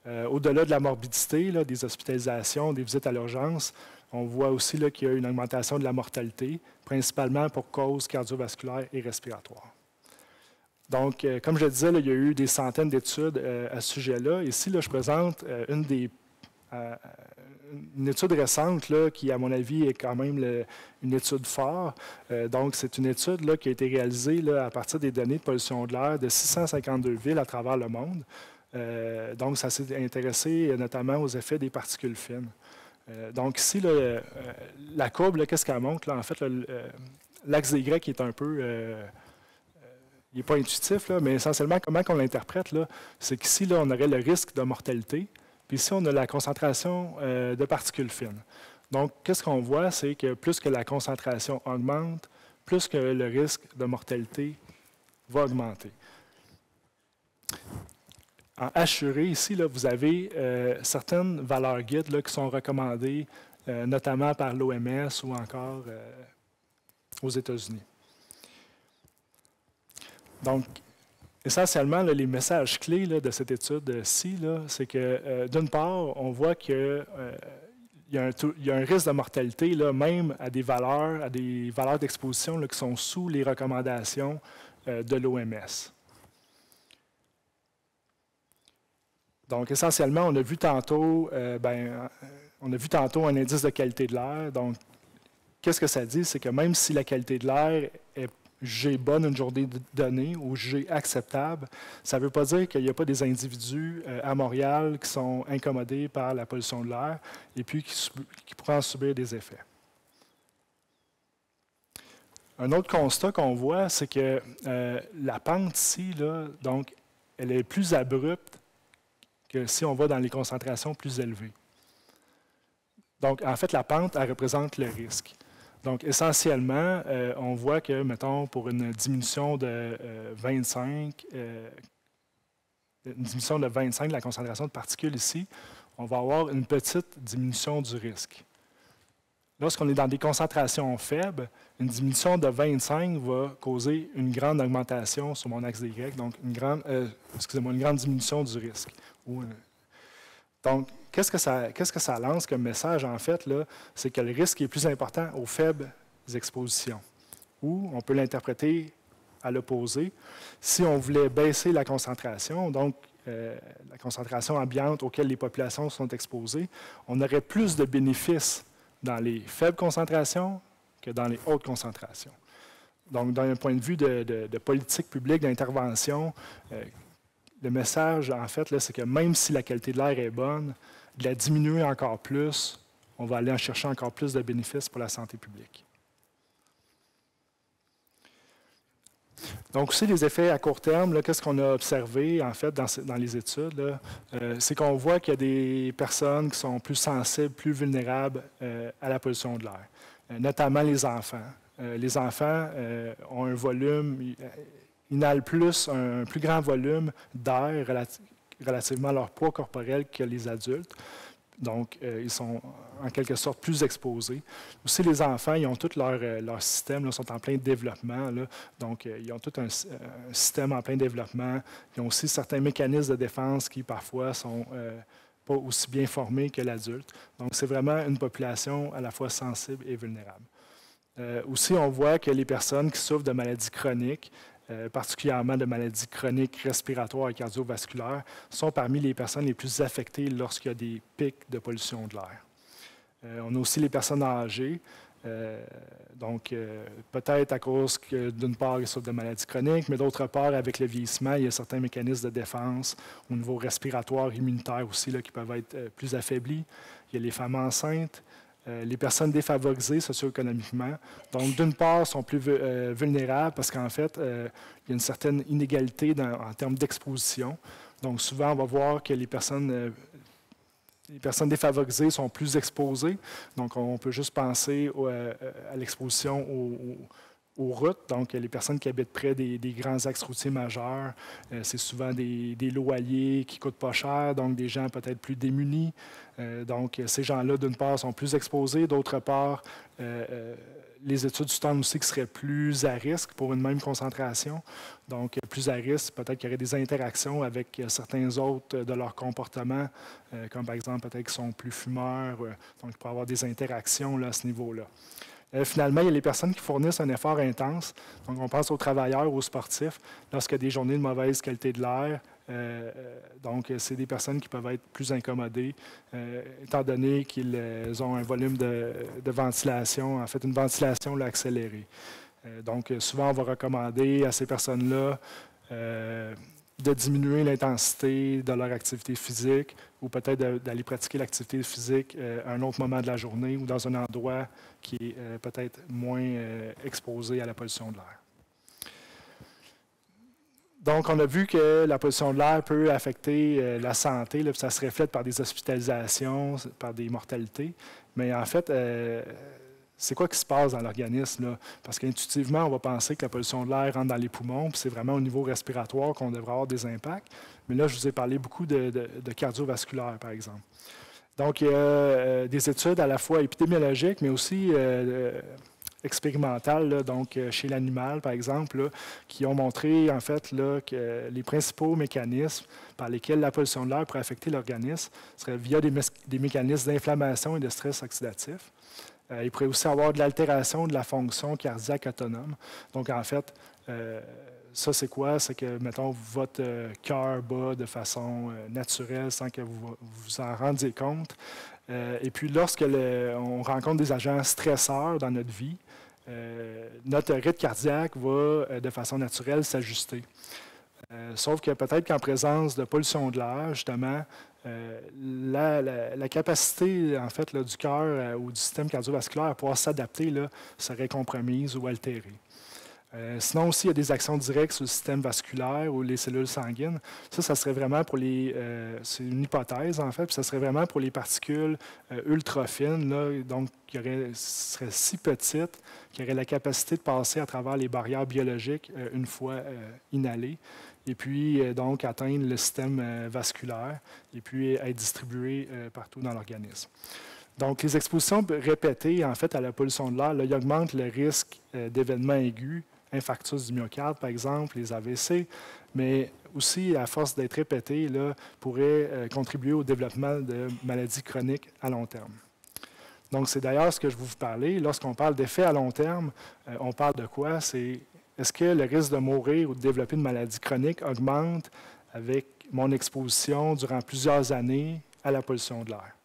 Euh, Au-delà de la morbidité, là, des hospitalisations, des visites à l'urgence, on voit aussi qu'il y a une augmentation de la mortalité, principalement pour causes cardiovasculaires et respiratoires. Donc, euh, comme je le disais, là, il y a eu des centaines d'études euh, à ce sujet-là. Ici, là, je présente euh, une, des, euh, une étude récente là, qui, à mon avis, est quand même le, une étude forte. Euh, donc, c'est une étude là, qui a été réalisée là, à partir des données de pollution de l'air de six cent cinquante-deux villes à travers le monde. Euh, donc, ça s'est intéressé notamment aux effets des particules fines. Euh, donc, ici, là, euh, la courbe, qu'est-ce qu'elle montre? Là? En fait, l'axe Y est un peu... Euh, il n'est pas intuitif, là, mais essentiellement, comment on l'interprète, c'est qu'ici, là, on aurait le risque de mortalité, puis ici, on a la concentration euh, de particules fines. Donc, qu'est-ce qu'on voit? C'est que plus que la concentration augmente, plus que le risque de mortalité va augmenter. En assuré, ici, là, vous avez euh, certaines valeurs guides là, qui sont recommandées, euh, notamment par l'O M S ou encore euh, aux États-Unis. Donc, essentiellement, là, les messages clés là, de cette étude-ci, c'est que, euh, d'une part, on voit qu'il euh, y, y a un risque de mortalité, là, même à des valeurs, à des valeurs d'exposition qui sont sous les recommandations euh, de l'O M S. Donc, essentiellement, on a vu tantôt, euh, ben, on a vu tantôt un indice de qualité de l'air. Donc, qu'est-ce que ça dit? C'est que même si la qualité de l'air est jugée bonne une journée donnée ou jugée acceptable, ça ne veut pas dire qu'il n'y a pas des individus euh, à Montréal qui sont incommodés par la pollution de l'air et puis qui, qui pourraient en subir des effets. Un autre constat qu'on voit, c'est que euh, la pente ici, là, donc, elle est plus abrupte que si on va dans les concentrations plus élevées. Donc, en fait, la pente, elle représente le risque. Donc, essentiellement, euh, on voit que, mettons, pour une diminution de euh, vingt-cinq, euh, une diminution de vingt-cinq de la concentration de particules ici, on va avoir une petite diminution du risque. Lorsqu'on est dans des concentrations faibles, une diminution de vingt-cinq va causer une grande augmentation sur mon axe Y, donc une grande, euh, excusez-moi, une grande diminution du risque. Donc, qu'est-ce que ça, qu'est-ce que ça lance comme message, en fait, là? C'est que le risque est plus important aux faibles expositions. Ou on peut l'interpréter à l'opposé. Si on voulait baisser la concentration, donc euh, la concentration ambiante auquel les populations sont exposées, on aurait plus de bénéfices dans les faibles concentrations que dans les hautes concentrations. Donc, d'un point de vue de, de, de politique publique, d'intervention, euh, le message, en fait, c'est que même si la qualité de l'air est bonne, de la diminuer encore plus, on va aller en chercher encore plus de bénéfices pour la santé publique. Donc, aussi, les effets à court terme, qu'est-ce qu'on a observé, en fait, dans, dans les études? Euh, c'est qu'on voit qu'il y a des personnes qui sont plus sensibles, plus vulnérables euh, à la pollution de l'air, euh, notamment les enfants. Euh, les enfants euh, ont un volume... inhalent plus, un plus grand volume d'air relati relativement à leur poids corporel que les adultes. Donc, euh, ils sont en quelque sorte plus exposés. Aussi, les enfants, ils ont tout leur, euh, leur système, là, sont en plein développement. Là. Donc, euh, ils ont tout un, un système en plein développement. Ils ont aussi certains mécanismes de défense qui, parfois, sont euh, pas aussi bien formés que l'adulte. Donc, c'est vraiment une population à la fois sensible et vulnérable. Euh, aussi, on voit que les personnes qui souffrent de maladies chroniques, Euh, particulièrement de maladies chroniques respiratoires et cardiovasculaires, sont parmi les personnes les plus affectées lorsqu'il y a des pics de pollution de l'air. Euh, on a aussi les personnes âgées, euh, donc euh, peut-être à cause que d'une part, ils souffrent de maladies chroniques, mais d'autre part, avec le vieillissement, il y a certains mécanismes de défense au niveau respiratoire, immunitaire aussi, là, qui peuvent être euh, plus affaiblis. Il y a les femmes enceintes, Euh, les personnes défavorisées socio-économiquement. Donc, d'une part, sont plus euh, vulnérables parce qu'en fait, euh, il y a une certaine inégalité dans, en termes d'exposition. Donc, souvent, on va voir que les personnes, euh, les personnes défavorisées sont plus exposées. Donc, on peut juste penser au, euh, à l'exposition aux, aux routes, donc les personnes qui habitent près des, des grands axes routiers majeurs, euh, c'est souvent des, des loyers qui ne coûtent pas cher, donc des gens peut-être plus démunis. Euh, donc ces gens-là, d'une part, sont plus exposés, d'autre part, euh, euh, les études suivantes aussi qui seraient plus à risque pour une même concentration. Donc, plus à risque, peut-être qu'il y aurait des interactions avec certains autres de leur comportement, euh, comme par exemple peut-être qu'ils sont plus fumeurs, euh, donc il peut y avoir des interactions là, à ce niveau-là. Euh, finalement, il y a les personnes qui fournissent un effort intense. Donc, on pense aux travailleurs, aux sportifs, lorsqu'il y a des journées de mauvaise qualité de l'air. Euh, donc, c'est des personnes qui peuvent être plus incommodées, euh, étant donné qu'ils euh, ont un volume de, de ventilation, en fait, une ventilation là, accélérée. Euh, donc, souvent, on va recommander à ces personnes-là euh, de diminuer l'intensité de leur activité physique ou peut-être d'aller pratiquer l'activité physique euh, à un autre moment de la journée ou dans un endroit qui est euh, peut-être moins euh, exposé à la pollution de l'air. Donc, on a vu que la pollution de l'air peut affecter euh, la santé, là, ça se reflète par des hospitalisations, par des mortalités. Mais en fait, euh, c'est quoi qui se passe dans l'organisme? Parce qu'intuitivement, on va penser que la pollution de l'air rentre dans les poumons, puis c'est vraiment au niveau respiratoire qu'on devrait avoir des impacts. Mais là, je vous ai parlé beaucoup de, de, de cardiovasculaire, par exemple. Donc, il y a euh, des études à la fois épidémiologiques, mais aussi euh, expérimentales, là, donc chez l'animal, par exemple, là, qui ont montré, en fait, là, que les principaux mécanismes par lesquels la pollution de l'air pourrait affecter l'organisme seraient via des, des mécanismes d'inflammation et de stress oxydatif. Euh, il pourrait aussi avoir de l'altération de la fonction cardiaque autonome. Donc, en fait, euh, ça, c'est quoi? C'est que, mettons, votre euh, cœur bat de façon euh, naturelle sans que vous vous en rendiez compte. Euh, et puis, lorsque le, on rencontre des agents stresseurs dans notre vie, euh, notre rythme cardiaque va, euh, de façon naturelle, s'ajuster. Euh, sauf que peut-être qu'en présence de pollution de l'air, justement, euh, la, la, la capacité, en fait, là, du cœur euh, ou du système cardiovasculaire à pouvoir s'adapter là, serait compromise ou altérée. Euh, sinon aussi, il y a des actions directes sur le système vasculaire ou les cellules sanguines. Ça, ça serait vraiment pour les... Euh, c'est une hypothèse, en fait, puis ça serait vraiment pour les particules euh, ultra fines, là, donc qui auraient, seraient si petites qui auraient la capacité de passer à travers les barrières biologiques euh, une fois euh, inhalées, et puis euh, donc atteindre le système euh, vasculaire, et puis être distribuées euh, partout dans l'organisme. Donc, les expositions répétées, en fait, à la pollution de l'air, ils augmentent le risque euh, d'événements aigus, infarctus du myocarde, par exemple, les A V C, mais aussi, à force d'être répétés, là, pourraient euh, contribuer au développement de maladies chroniques à long terme. Donc, c'est d'ailleurs ce que je vais vous parler. Lorsqu'on parle d'effets à long terme, euh, on parle de quoi? C'est est-ce que le risque de mourir ou de développer une maladie chronique augmente avec mon exposition durant plusieurs années à la pollution de l'air?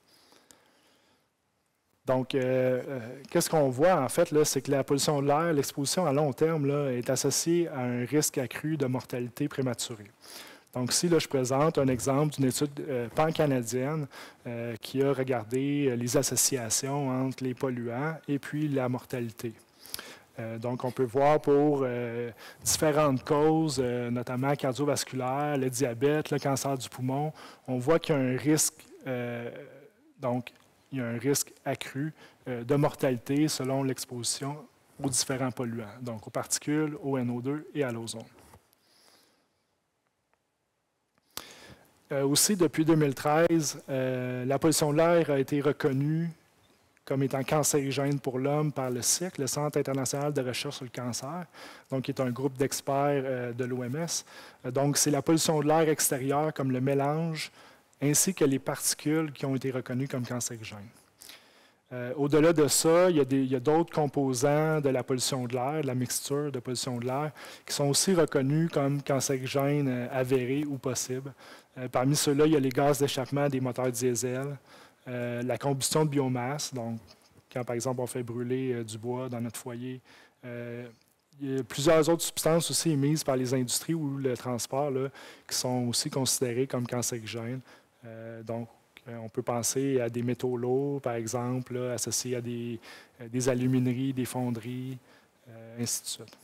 Donc, euh, euh, qu'est-ce qu'on voit, en fait, c'est que la pollution de l'air, l'exposition à long terme, là, est associée à un risque accru de mortalité prématurée. Donc, ici, là, je présente un exemple d'une étude euh, pan-canadienne euh, qui a regardé les associations entre les polluants et puis la mortalité. Euh, donc, on peut voir pour euh, différentes causes, euh, notamment cardiovasculaires, le diabète, le cancer du poumon, on voit qu'il y a un risque, euh, donc, il y a un risque accru euh, de mortalité selon l'exposition aux différents polluants, donc aux particules, au N O deux et à l'ozone. Euh, aussi, depuis deux mille treize, euh, la pollution de l'air a été reconnue comme étant cancérigène pour l'homme par le C I R C, le Centre international de recherche sur le cancer, donc qui est un groupe d'experts euh, de l'O M S. Euh, donc, c'est la pollution de l'air extérieur comme le mélange ainsi que les particules qui ont été reconnues comme cancérigènes. Euh, au-delà de ça, il y a d'autres composants de la pollution de l'air, de la mixture de pollution de l'air, qui sont aussi reconnus comme cancérigènes euh, avérés ou possibles. Euh, parmi ceux-là, il y a les gaz d'échappement des moteurs diesel, euh, la combustion de biomasse, donc quand par exemple on fait brûler euh, du bois dans notre foyer. Euh, il y a plusieurs autres substances aussi émises par les industries ou le transport là, qui sont aussi considérées comme cancérigènes. Euh, donc, on peut penser à des métaux lourds, par exemple, là, associés à des, des alumineries, des fonderies, euh, ainsi de suite.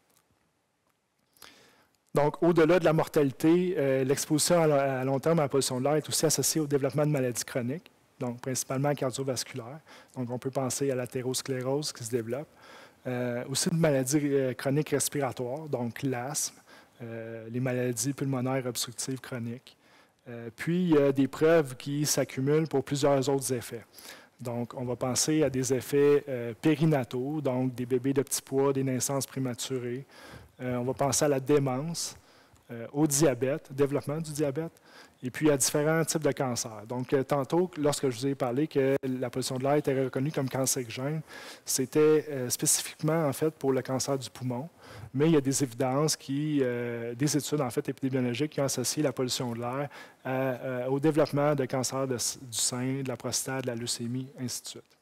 Donc, au-delà de la mortalité, euh, l'exposition à, à long terme à la pollution de l'air est aussi associée au développement de maladies chroniques, donc principalement cardiovasculaires. Donc, on peut penser à l'athérosclérose qui se développe. Euh, aussi de maladies euh, chroniques respiratoires, donc l'asthme, euh, les maladies pulmonaires obstructives chroniques. Euh, puis, il y a des preuves qui s'accumulent pour plusieurs autres effets. Donc, on va penser à des effets euh, périnataux, donc des bébés de petits pois, des naissances prématurées. Euh, on va penser à la démence, euh, au diabète, développement du diabète, et puis à différents types de cancers. Donc, euh, tantôt, lorsque je vous ai parlé que la pollution de l'air était reconnue comme cancérigène, c'était euh, spécifiquement, en fait, pour le cancer du poumon. Mais il y a des évidences, qui, euh, des études, en fait, épidémiologiques qui ont associé la pollution de l'air à, euh, au développement de cancer de, du sein, de la prostate, de la leucémie, ainsi de suite.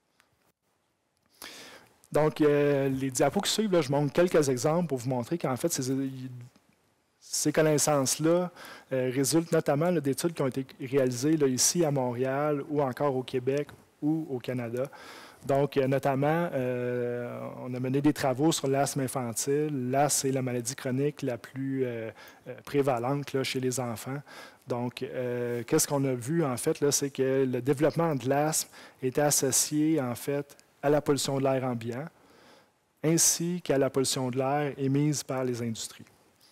Donc, euh, les diapos qui suivent, là, je montre quelques exemples pour vous montrer qu'en fait, ces, ces connaissances-là euh, résultent notamment d'études qui ont été réalisées là, ici à Montréal ou encore au Québec ou au Canada. Donc, euh, notamment, euh, on a mené des travaux sur l'asthme infantile. L'asthme, c'est la maladie chronique la plus euh, prévalente là, chez les enfants. Donc, euh, qu'est-ce qu'on a vu, en fait, là, c'est que le développement de l'asthme était associé, en fait, à la pollution de l'air ambiant, ainsi qu'à la pollution de l'air émise par les industries.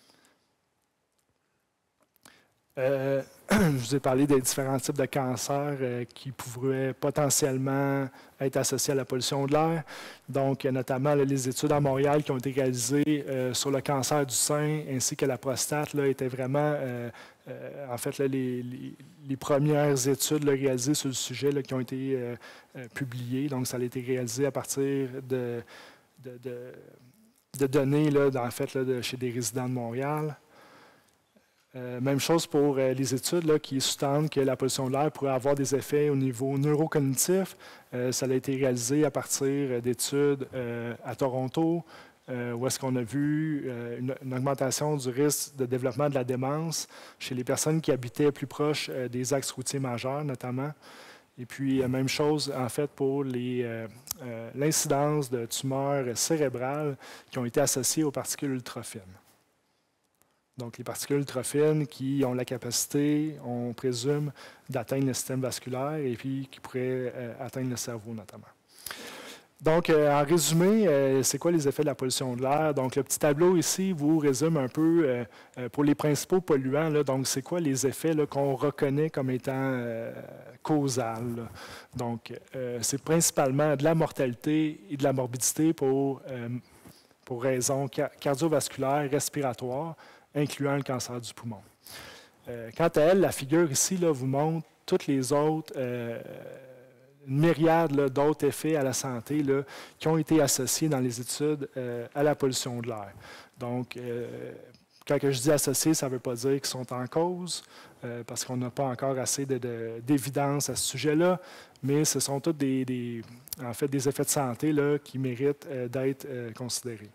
Euh, je vous ai parlé des différents types de cancers euh, qui pourraient potentiellement être associés à la pollution de l'air. Donc, notamment là, les études à Montréal qui ont été réalisées euh, sur le cancer du sein ainsi que la prostate là, étaient vraiment, euh, euh, en fait, là, les, les, les premières études là, réalisées sur le sujet là, qui ont été euh, euh, publiées. Donc, ça a été réalisé à partir de, de, de, de données là, en fait, là, de, chez des résidents de Montréal. Euh, même chose pour euh, les études là, qui sous-tendent que la pollution de l'air pourrait avoir des effets au niveau neurocognitif. Euh, ça a été réalisé à partir d'études euh, à Toronto, euh, où est-ce qu'on a vu euh, une, une augmentation du risque de développement de la démence chez les personnes qui habitaient plus proches euh, des axes routiers majeurs, notamment. Et puis, euh, même chose, en fait, pour les, euh, euh, l'incidence de tumeurs cérébrales qui ont été associées aux particules ultrafines. Donc, les particules ultrafines qui ont la capacité, on présume, d'atteindre le système vasculaire et puis qui pourraient euh, atteindre le cerveau, notamment. Donc, euh, en résumé, euh, c'est quoi les effets de la pollution de l'air? Donc, le petit tableau ici vous résume un peu euh, euh, pour les principaux polluants. Là, donc, c'est quoi les effets là, qu'on reconnaît comme étant euh, causal? Là. Donc, euh, c'est principalement de la mortalité et de la morbidité pour, euh, pour raisons cardiovasculaires, respiratoires, incluant le cancer du poumon. Euh, quant à elle, la figure ici là, vous montre toutes les autres, euh, une myriade d'autres effets à la santé là, qui ont été associés dans les études euh, à la pollution de l'air. Donc, euh, quand je dis associés, ça ne veut pas dire qu'ils sont en cause, euh, parce qu'on n'a pas encore assez de, de, d'évidence à ce sujet-là, mais ce sont tous des, des, en fait, des effets de santé là, qui méritent euh, d'être euh, considérés.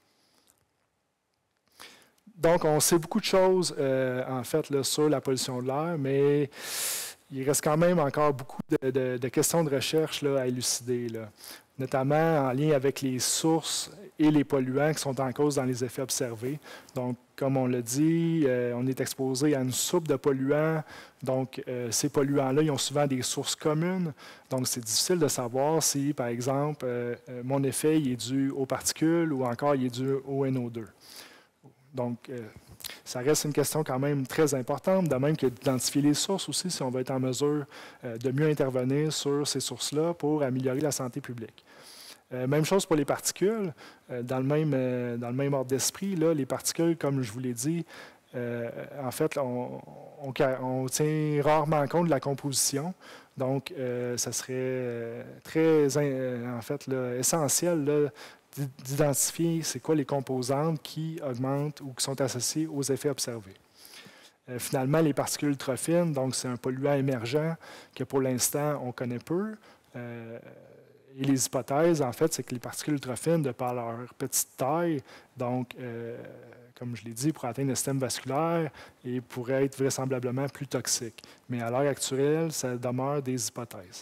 Donc, on sait beaucoup de choses, euh, en fait, là, sur la pollution de l'air, mais il reste quand même encore beaucoup de, de, de questions de recherche là, à élucider, là, notamment en lien avec les sources et les polluants qui sont en cause dans les effets observés. Donc, comme on l'a dit, euh, on est exposé à une soupe de polluants. Donc, euh, ces polluants-là, ils ont souvent des sources communes. Donc, c'est difficile de savoir si, par exemple, euh, mon effet il est dû aux particules ou encore il est dû au N O deux. Donc, euh, ça reste une question quand même très importante, de même que d'identifier les sources aussi, si on veut être en mesure euh, de mieux intervenir sur ces sources-là pour améliorer la santé publique. Euh, même chose pour les particules. Euh, dans, le même, euh, dans le même ordre d'esprit, là, les particules, comme je vous l'ai dit, euh, en fait, on, on, on tient rarement compte de la composition. Donc, euh, ça serait euh, très, euh, en fait, là, essentiel là, d'identifier c'est quoi les composantes qui augmentent ou qui sont associées aux effets observés. Euh, finalement, les particules ultrafines, donc c'est un polluant émergent que pour l'instant, on connaît peu. Euh, et les hypothèses, en fait, c'est que les particules ultrafines, de par leur petite taille, donc, euh, comme je l'ai dit, pourraient atteindre le système vasculaire et pourraient être vraisemblablement plus toxiques. Mais à l'heure actuelle, ça demeure des hypothèses.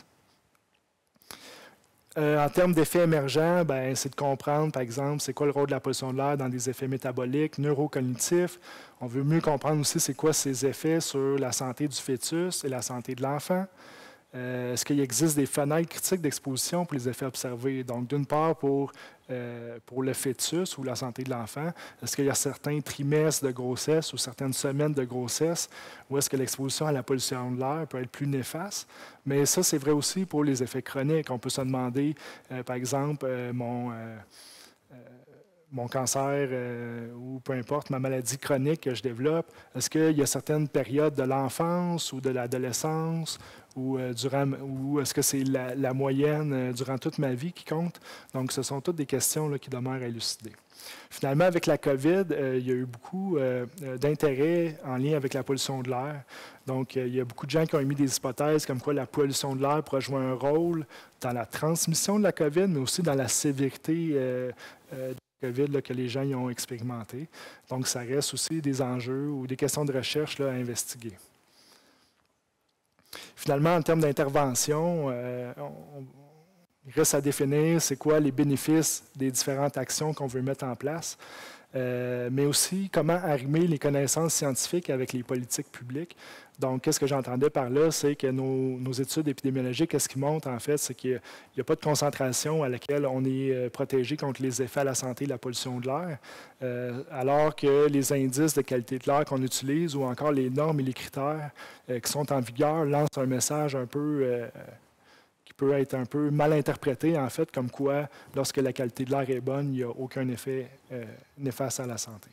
Euh, en termes d'effets émergents, ben, c'est de comprendre, par exemple, c'est quoi le rôle de la pollution de l'air dans des effets métaboliques, neurocognitifs. On veut mieux comprendre aussi c'est quoi ces effets sur la santé du fœtus et la santé de l'enfant. Euh, Est-ce qu'il existe des fenêtres critiques d'exposition pour les effets observés? Donc, d'une part, pour, euh, pour le fœtus ou la santé de l'enfant, est-ce qu'il y a certains trimestres de grossesse ou certaines semaines de grossesse où est-ce que l'exposition à la pollution de l'air peut être plus néfaste? Mais ça, c'est vrai aussi pour les effets chroniques. On peut se demander, euh, par exemple, euh, mon... Euh, euh, mon cancer euh, ou peu importe, ma maladie chronique que je développe, est-ce qu'il y a certaines périodes de l'enfance ou de l'adolescence ou, euh, durant, ou est-ce que c'est la, la moyenne euh, durant toute ma vie qui compte? Donc, ce sont toutes des questions là, qui demeurent à élucider. Finalement, avec la COVID, euh, il y a eu beaucoup euh, d'intérêt en lien avec la pollution de l'air. Donc, euh, il y a beaucoup de gens qui ont émis des hypothèses comme quoi la pollution de l'air pourrait jouer un rôle dans la transmission de la COVID, mais aussi dans la sévérité euh, euh, COVID là, que les gens y ont expérimenté. Donc, ça reste aussi des enjeux ou des questions de recherche là, à investiguer. Finalement, en termes d'intervention, euh, on, il reste à définir c'est quoi les bénéfices des différentes actions qu'on veut mettre en place, euh, mais aussi comment arrimer les connaissances scientifiques avec les politiques publiques. Donc, qu'est-ce que j'entendais par là? C'est que nos, nos études épidémiologiques, qu'est-ce qui montre, en fait, c'est qu'il n'y a pas de concentration à laquelle on est protégé contre les effets à la santé de la pollution de l'air, euh, alors que les indices de qualité de l'air qu'on utilise ou encore les normes et les critères euh, qui sont en vigueur lancent un message un peu... Euh, qui peut être un peu mal interprété, en fait, comme quoi, lorsque la qualité de l'air est bonne, il n'y a aucun effet euh, néfaste à la santé.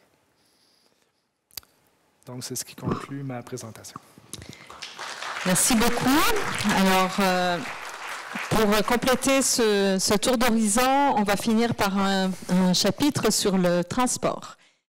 Donc, c'est ce qui conclut ma présentation. Merci beaucoup. Alors, euh, pour compléter ce, ce tour d'horizon, on va finir par un, un chapitre sur le transport.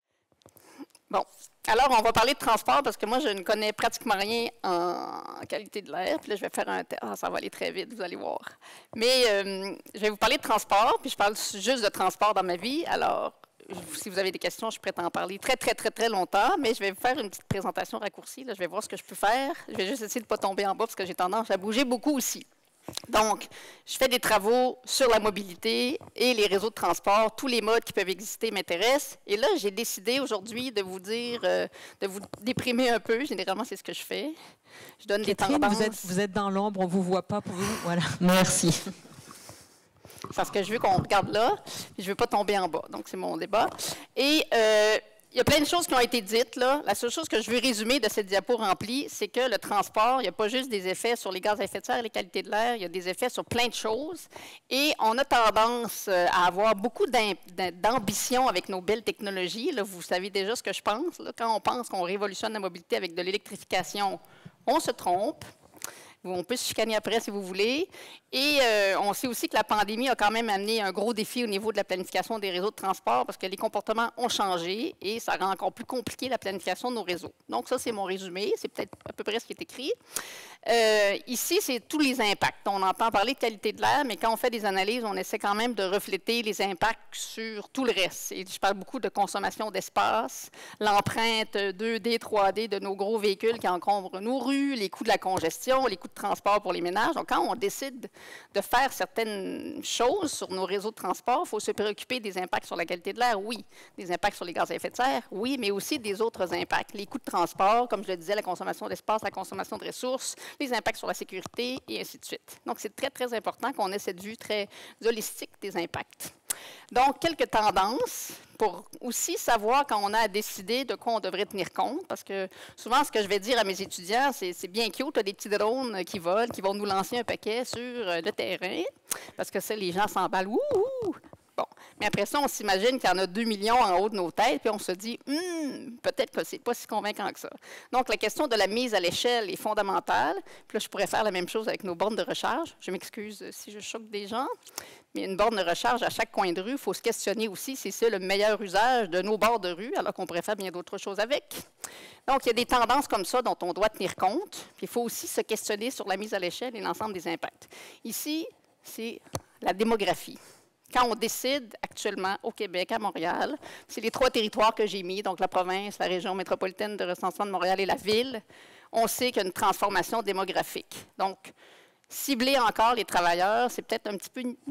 Bon. Alors, on va parler de transport parce que moi, je ne connais pratiquement rien en qualité de l'air. Puis là, je vais faire un... Ah, ça va aller très vite, vous allez voir. Mais euh, je vais vous parler de transport, puis je parle juste de transport dans ma vie. Alors, si vous avez des questions, je suis prête à en parler très, très, très, très longtemps, mais je vais vous faire une petite présentation raccourcie. Là. Je vais voir ce que je peux faire. Je vais juste essayer de ne pas tomber en bas parce que j'ai tendance à bouger beaucoup aussi. Donc, je fais des travaux sur la mobilité et les réseaux de transport. Tous les modes qui peuvent exister m'intéressent. Et là, j'ai décidé aujourd'hui de vous dire, euh, de vous déprimer un peu. Généralement, c'est ce que je fais. Je donne Catherine, des tendances. Vous êtes, vous êtes dans l'ombre, on ne vous voit pas pour vous. Voilà. Merci. Parce que je veux qu'on regarde là, puis je ne veux pas tomber en bas. Donc, c'est mon débat. Et euh, il y a plein de choses qui ont été dites, là. La seule chose que je veux résumer de cette diapo remplie, c'est que le transport, il n'y a pas juste des effets sur les gaz à effet de serre et les qualités de l'air, il y a des effets sur plein de choses. Et on a tendance à avoir beaucoup d'ambition avec nos belles technologies. Là, vous savez déjà ce que je pense. Là. Quand on pense qu'on révolutionne la mobilité avec de l'électrification, on se trompe. On peut se chicaner après si vous voulez. Et euh, on sait aussi que la pandémie a quand même amené un gros défi au niveau de la planification des réseaux de transport parce que les comportements ont changé et ça rend encore plus compliqué la planification de nos réseaux. Donc ça, c'est mon résumé. C'est peut-être à peu près ce qui est écrit. Euh, ici, c'est tous les impacts. On entend parler de qualité de l'air, mais quand on fait des analyses, on essaie quand même de refléter les impacts sur tout le reste. Et je parle beaucoup de consommation d'espace, l'empreinte deux D, trois D de nos gros véhicules qui encombrent nos rues, les coûts de la congestion, les coûts de transport pour les ménages. Donc, quand on décide de faire certaines choses sur nos réseaux de transport, il faut se préoccuper des impacts sur la qualité de l'air, oui. Des impacts sur les gaz à effet de serre, oui, mais aussi des autres impacts. Les coûts de transport, comme je le disais, la consommation d'espace, la consommation de ressources, les impacts sur la sécurité, et ainsi de suite. Donc, c'est très, très important qu'on ait cette vue très holistique des impacts. Donc, quelques tendances pour aussi savoir quand on a à décider de quoi on devrait tenir compte, parce que souvent, ce que je vais dire à mes étudiants, c'est bien cute, tu as des petits drones qui volent, qui vont nous lancer un paquet sur le terrain, parce que ça, les gens s'emballent, ouh! Bon, mais après ça, on s'imagine qu'il y en a deux millions en haut de nos têtes, puis on se dit, hm, peut-être que c'est pas si convaincant que ça. Donc, la question de la mise à l'échelle est fondamentale. Puis là, je pourrais faire la même chose avec nos bornes de recharge. Je m'excuse si je choque des gens, mais une borne de recharge à chaque coin de rue, il faut se questionner aussi si c'est le meilleur usage de nos bords de rue, alors qu'on pourrait faire bien d'autres choses avec. Donc, il y a des tendances comme ça dont on doit tenir compte. Puis il faut aussi se questionner sur la mise à l'échelle et l'ensemble des impacts. Ici, c'est la démographie. Quand on décide actuellement au Québec, à Montréal, c'est les trois territoires que j'ai mis, donc la province, la région métropolitaine de recensement de Montréal et la ville, on sait qu'il y a une transformation démographique. Donc, cibler encore les travailleurs, c'est peut-être un petit peu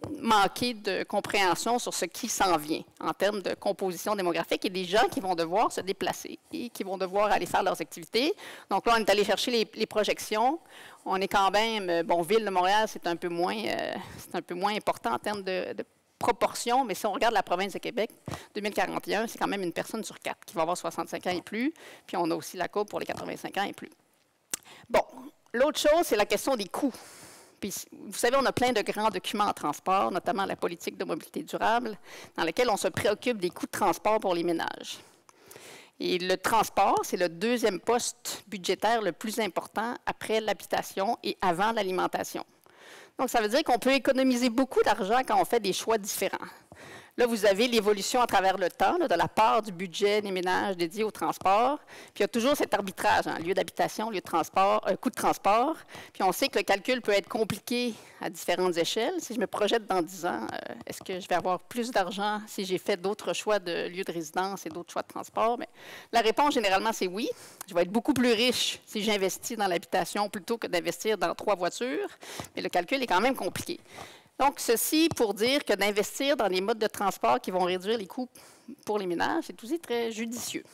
manquer de compréhension sur ce qui s'en vient en termes de composition démographique et des gens qui vont devoir se déplacer et qui vont devoir aller faire leurs activités. Donc là, on est allé chercher les, les projections. On est quand même, bon, Ville de Montréal, c'est un peu moins, euh, c'est un peu moins important en termes de, de proportion, mais si on regarde la province de Québec, deux mille quarante et un, c'est quand même une personne sur quatre qui va avoir soixante-cinq ans et plus, puis on a aussi la courbe pour les quatre-vingt-cinq ans et plus. Bon, l'autre chose, c'est la question des coûts. Puis, vous savez, on a plein de grands documents en transport, notamment la politique de mobilité durable, dans laquelle on se préoccupe des coûts de transport pour les ménages. Et le transport, c'est le deuxième poste budgétaire le plus important après l'habitation et avant l'alimentation. Donc, ça veut dire qu'on peut économiser beaucoup d'argent quand on fait des choix différents. Là, vous avez l'évolution à travers le temps là, de la part du budget des ménages dédié au transport. Puis il y a toujours cet arbitrage, hein, lieu d'habitation, lieu de transport, euh, coût de transport. Puis on sait que le calcul peut être compliqué à différentes échelles. Si je me projette dans dix ans, euh, est-ce que je vais avoir plus d'argent si j'ai fait d'autres choix de lieu de résidence et d'autres choix de transport? Mais la réponse, généralement, c'est oui. Je vais être beaucoup plus riche si j'investis dans l'habitation plutôt que d'investir dans trois voitures. Mais le calcul est quand même compliqué. Donc, ceci pour dire que d'investir dans des modes de transport qui vont réduire les coûts pour les ménages, c'est aussi très judicieux.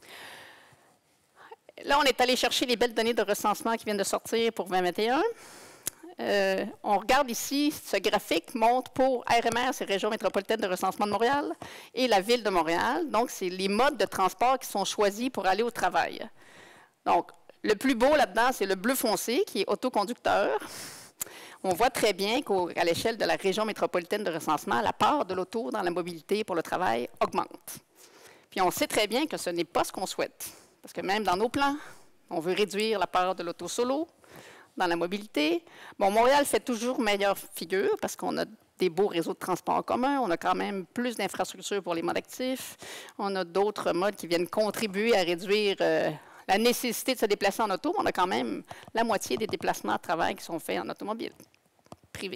Là, on est allé chercher les belles données de recensement qui viennent de sortir pour vingt vingt et un. Euh, on regarde ici, ce graphique montre pour R M R, c'est Région métropolitaine de recensement de Montréal, et la Ville de Montréal. Donc, c'est les modes de transport qui sont choisis pour aller au travail. Donc, le plus beau là-dedans, c'est le bleu foncé, qui est autoconducteur. On voit très bien qu'à l'échelle de la région métropolitaine de recensement, la part de l'auto dans la mobilité pour le travail augmente. Puis on sait très bien que ce n'est pas ce qu'on souhaite. Parce que même dans nos plans, on veut réduire la part de l'auto solo dans la mobilité. Bon, Montréal fait toujours meilleure figure parce qu'on a des beaux réseaux de transport en commun. On a quand même plus d'infrastructures pour les modes actifs. On a d'autres modes qui viennent contribuer à réduire euh, la nécessité de se déplacer en auto. On a quand même la moitié des déplacements à travail qui sont faits en automobile privée.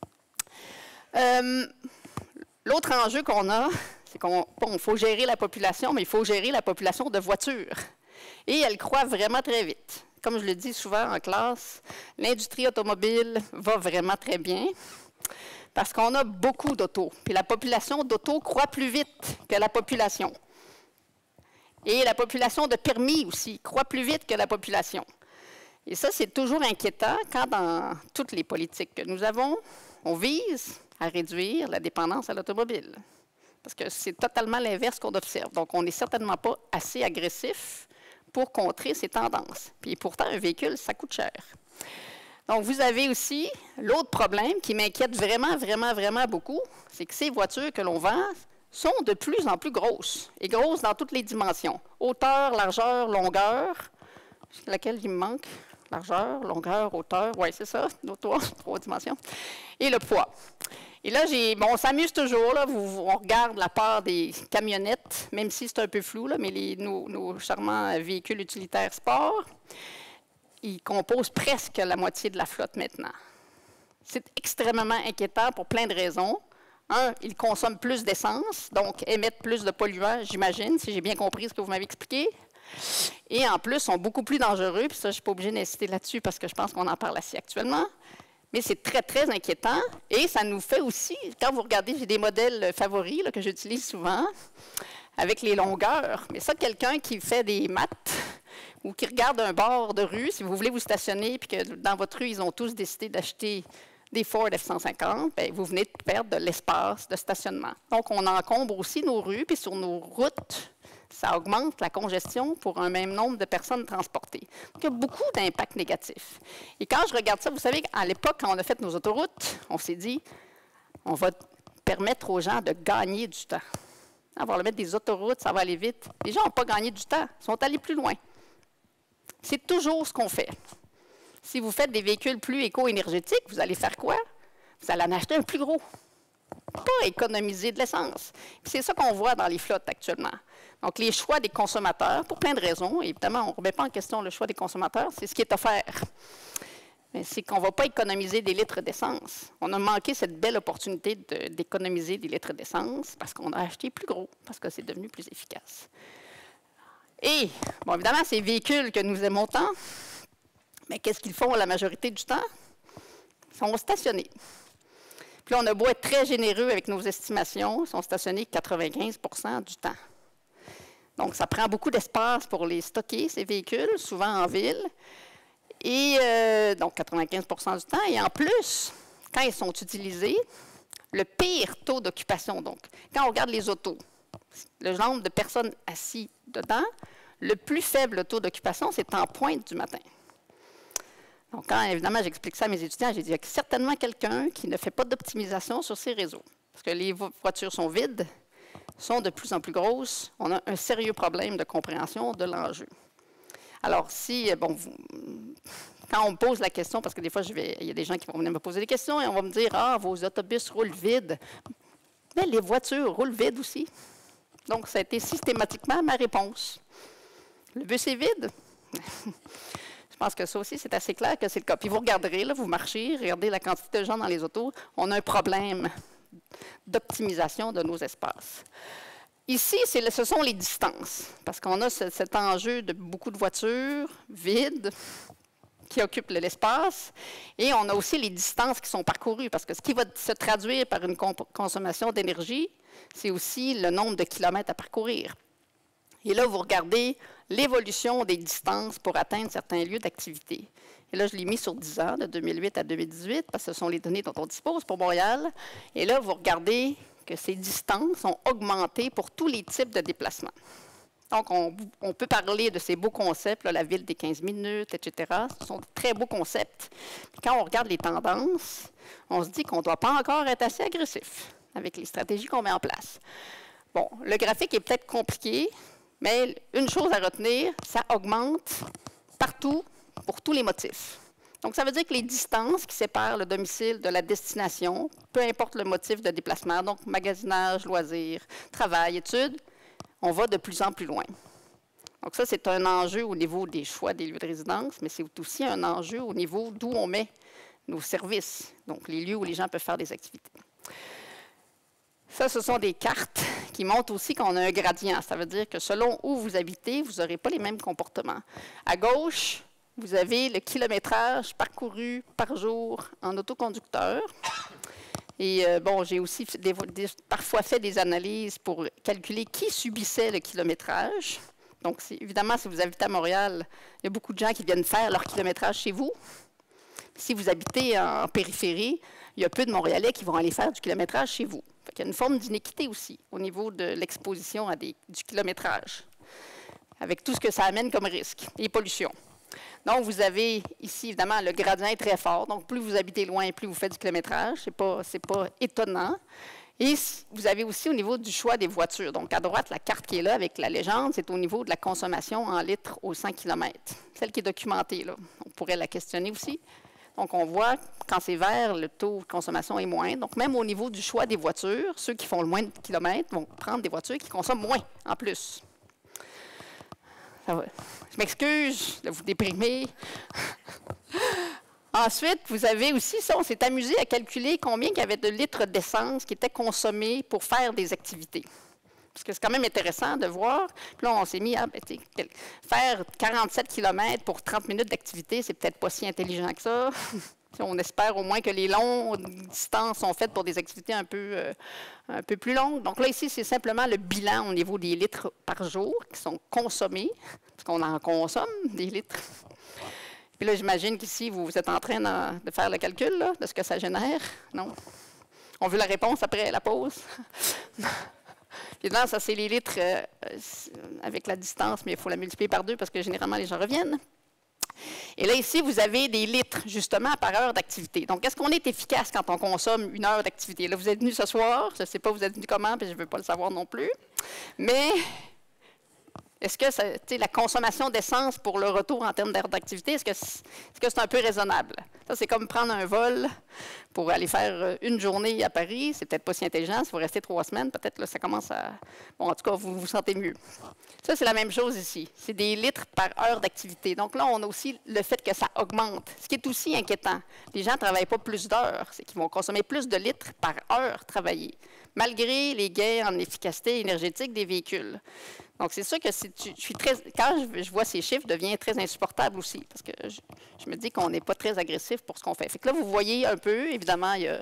Euh, L'autre enjeu qu'on a, c'est qu'on bon, faut gérer la population, mais il faut gérer la population de voitures. Et elle croît vraiment très vite. Comme je le dis souvent en classe, l'industrie automobile va vraiment très bien parce qu'on a beaucoup d'autos. Puis la population d'autos croît plus vite que la population. Et la population de permis aussi croît plus vite que la population. Et ça, c'est toujours inquiétant quand dans toutes les politiques que nous avons, on vise à réduire la dépendance à l'automobile. Parce que c'est totalement l'inverse qu'on observe. Donc, on n'est certainement pas assez agressif pour contrer ces tendances. Puis pourtant, un véhicule, ça coûte cher. Donc, vous avez aussi l'autre problème qui m'inquiète vraiment, vraiment, vraiment beaucoup, c'est que ces voitures que l'on vend sont de plus en plus grosses, et grosses dans toutes les dimensions. Hauteur, largeur, longueur, laquelle il me manque? Largeur, longueur, hauteur, oui, c'est ça, trois, trois dimensions. Et le poids. Et là, j'ai, bon, on s'amuse toujours, là, vous, on regarde la part des camionnettes, même si c'est un peu flou, là, mais les, nos, nos charmants véhicules utilitaires sport, ils composent presque la moitié de la flotte maintenant. C'est extrêmement inquiétant pour plein de raisons. Un, ils consomment plus d'essence, donc émettent plus de polluants, j'imagine, si j'ai bien compris ce que vous m'avez expliqué. Et en plus, sont beaucoup plus dangereux, puis ça, je ne suis pas obligée d'insister là-dessus parce que je pense qu'on en parle assez actuellement. Mais c'est très, très inquiétant. Et ça nous fait aussi, quand vous regardez, j'ai des modèles favoris là, que j'utilise souvent, avec les longueurs. Mais ça, quelqu'un qui fait des maths ou qui regarde un bord de rue, si vous voulez vous stationner, puis que dans votre rue, ils ont tous décidé d'acheter des Ford F cent cinquante, bien, vous venez de perdre de l'espace de stationnement. Donc, on encombre aussi nos rues, puis sur nos routes, ça augmente la congestion pour un même nombre de personnes transportées. Donc, il y a beaucoup d'impacts négatifs. Et quand je regarde ça, vous savez, à l'époque, quand on a fait nos autoroutes, on s'est dit, on va permettre aux gens de gagner du temps. On va leur mettre des autoroutes, ça va aller vite. Les gens n'ont pas gagné du temps, ils sont allés plus loin. C'est toujours ce qu'on fait. Si vous faites des véhicules plus éco-énergétiques, vous allez faire quoi? Vous allez en acheter un plus gros. Pas économiser de l'essence. C'est ça qu'on voit dans les flottes actuellement. Donc, les choix des consommateurs, pour plein de raisons, évidemment, on ne remet pas en question le choix des consommateurs, c'est ce qui est offert. Mais c'est qu'on ne va pas économiser des litres d'essence. On a manqué cette belle opportunité d'économiser des litres d'essence parce qu'on a acheté plus gros, parce que c'est devenu plus efficace. Et, bon, évidemment, ces véhicules que nous aimons tant, mais qu'est-ce qu'ils font la majorité du temps? Ils sont stationnés. Puis là, on a beau être très généreux avec nos estimations, ils sont stationnés quatre-vingt-quinze pour cent du temps. Donc, ça prend beaucoup d'espace pour les stocker, ces véhicules, souvent en ville. Et euh, donc, quatre-vingt-quinze pour cent du temps. Et en plus, quand ils sont utilisés, le pire taux d'occupation, donc, quand on regarde les autos, le nombre de personnes assises dedans, le plus faible taux d'occupation, c'est en pointe du matin. Donc, quand, évidemment, j'explique ça à mes étudiants, j'ai dit, il y a certainement quelqu'un qui ne fait pas d'optimisation sur ces réseaux. Parce que les voitures sont vides, sont de plus en plus grosses. On a un sérieux problème de compréhension de l'enjeu. Alors, si, bon, vous, quand on me pose la question, parce que des fois, je vais, il y a des gens qui vont venir me poser des questions et on va me dire, ah, vos autobus roulent vides. Mais les voitures roulent vides aussi. Donc, ça a été systématiquement ma réponse. Le bus est vide. Je pense que ça aussi, c'est assez clair que c'est le cas. Puis vous regarderez, là, vous marchez, regardez la quantité de gens dans les autos. On a un problème d'optimisation de nos espaces. Ici, c'est, ce sont les distances, parce qu'on a ce, cet enjeu de beaucoup de voitures vides qui occupent l'espace, et on a aussi les distances qui sont parcourues, parce que ce qui va se traduire par une consommation d'énergie, c'est aussi le nombre de kilomètres à parcourir. Et là, vous regardez l'évolution des distances pour atteindre certains lieux d'activité. Et là, je l'ai mis sur dix ans, de deux mille huit à deux mille dix-huit, parce que ce sont les données dont on dispose pour Montréal. Et là, vous regardez que ces distances ont augmenté pour tous les types de déplacements. Donc, on, on peut parler de ces beaux concepts, là, la ville des quinze minutes, et cetera. Ce sont de très beaux concepts. Puis quand on regarde les tendances, on se dit qu'on ne doit pas encore être assez agressif avec les stratégies qu'on met en place. Bon, le graphique est peut-être compliqué, mais une chose à retenir, ça augmente partout pour tous les motifs. Donc, ça veut dire que les distances qui séparent le domicile de la destination, peu importe le motif de déplacement, donc magasinage, loisirs, travail, études, on va de plus en plus loin. Donc, ça, c'est un enjeu au niveau des choix des lieux de résidence, mais c'est aussi un enjeu au niveau d'où on met nos services, donc les lieux où les gens peuvent faire des activités. Ça, ce sont des cartes qui montrent aussi qu'on a un gradient. Ça veut dire que selon où vous habitez, vous n'aurez pas les mêmes comportements. À gauche, vous avez le kilométrage parcouru par jour en autoconducteur. Et euh, bon, j'ai aussi des, des, parfois fait des analyses pour calculer qui subissait le kilométrage. Donc, évidemment, si vous habitez à Montréal, il y a beaucoup de gens qui viennent faire leur kilométrage chez vous. Si vous habitez en périphérie, il y a peu de Montréalais qui vont aller faire du kilométrage chez vous. Il y a une forme d'inéquité aussi au niveau de l'exposition à des, du kilométrage, avec tout ce que ça amène comme risque et pollution. Donc, vous avez ici, évidemment, le gradient est très fort. Donc, plus vous habitez loin, plus vous faites du kilométrage. Ce n'est pas, c'est pas étonnant. Et vous avez aussi au niveau du choix des voitures. Donc, à droite, la carte qui est là avec la légende, c'est au niveau de la consommation en litres au cent kilomètres. Celle qui est documentée, là. On pourrait la questionner aussi. Donc, on voit, quand c'est vert, le taux de consommation est moins. Donc, même au niveau du choix des voitures, ceux qui font le moins de kilomètres vont prendre des voitures qui consomment moins, en plus. Ça va. Je m'excuse de vous déprimer. Ensuite, vous avez aussi, ça, on s'est amusé à calculer combien il y avait de litres d'essence qui étaient consommés pour faire des activités. Parce que c'est quand même intéressant de voir. Puis là, on s'est mis à ben, faire quarante-sept kilomètres pour trente minutes d'activité, c'est peut-être pas si intelligent que ça. On espère au moins que les longues distances sont faites pour des activités un peu, euh, un peu plus longues. Donc là, ici, c'est simplement le bilan au niveau des litres par jour qui sont consommés, parce qu'on en consomme des litres. Puis là, j'imagine qu'ici, vous êtes en train de, de faire le calcul là, de ce que ça génère. Non? On veut la réponse après la pause? Puis là, ça, c'est les litres euh, avec la distance, mais il faut la multiplier par deux parce que généralement, les gens reviennent. Et là, ici, vous avez des litres, justement, par heure d'activité. Donc, est-ce qu'on est efficace quand on consomme une heure d'activité? Là, vous êtes venu ce soir, je ne sais pas vous êtes venu comment, puis je ne veux pas le savoir non plus. Mais est-ce que ça, la consommation d'essence pour le retour en termes d'heure d'activité, est-ce que c'est -ce un peu raisonnable? Ça, c'est comme prendre un vol pour aller faire une journée à Paris. C'est peut-être pas si intelligent. Si vous restez trois semaines, peut-être là, ça commence à... Bon, en tout cas, vous vous sentez mieux. Ça, c'est la même chose ici. C'est des litres par heure d'activité. Donc là, on a aussi le fait que ça augmente, ce qui est aussi inquiétant. Les gens ne travaillent pas plus d'heures. C'est qu'ils vont consommer plus de litres par heure travaillée, malgré les gains en efficacité énergétique des véhicules. Donc, c'est sûr que je suis très, quand je, je vois ces chiffres, devient très insupportable aussi, parce que je, je me dis qu'on n'est pas très agressif pour ce qu'on fait. Fait que là, vous voyez un peu, évidemment, il y a,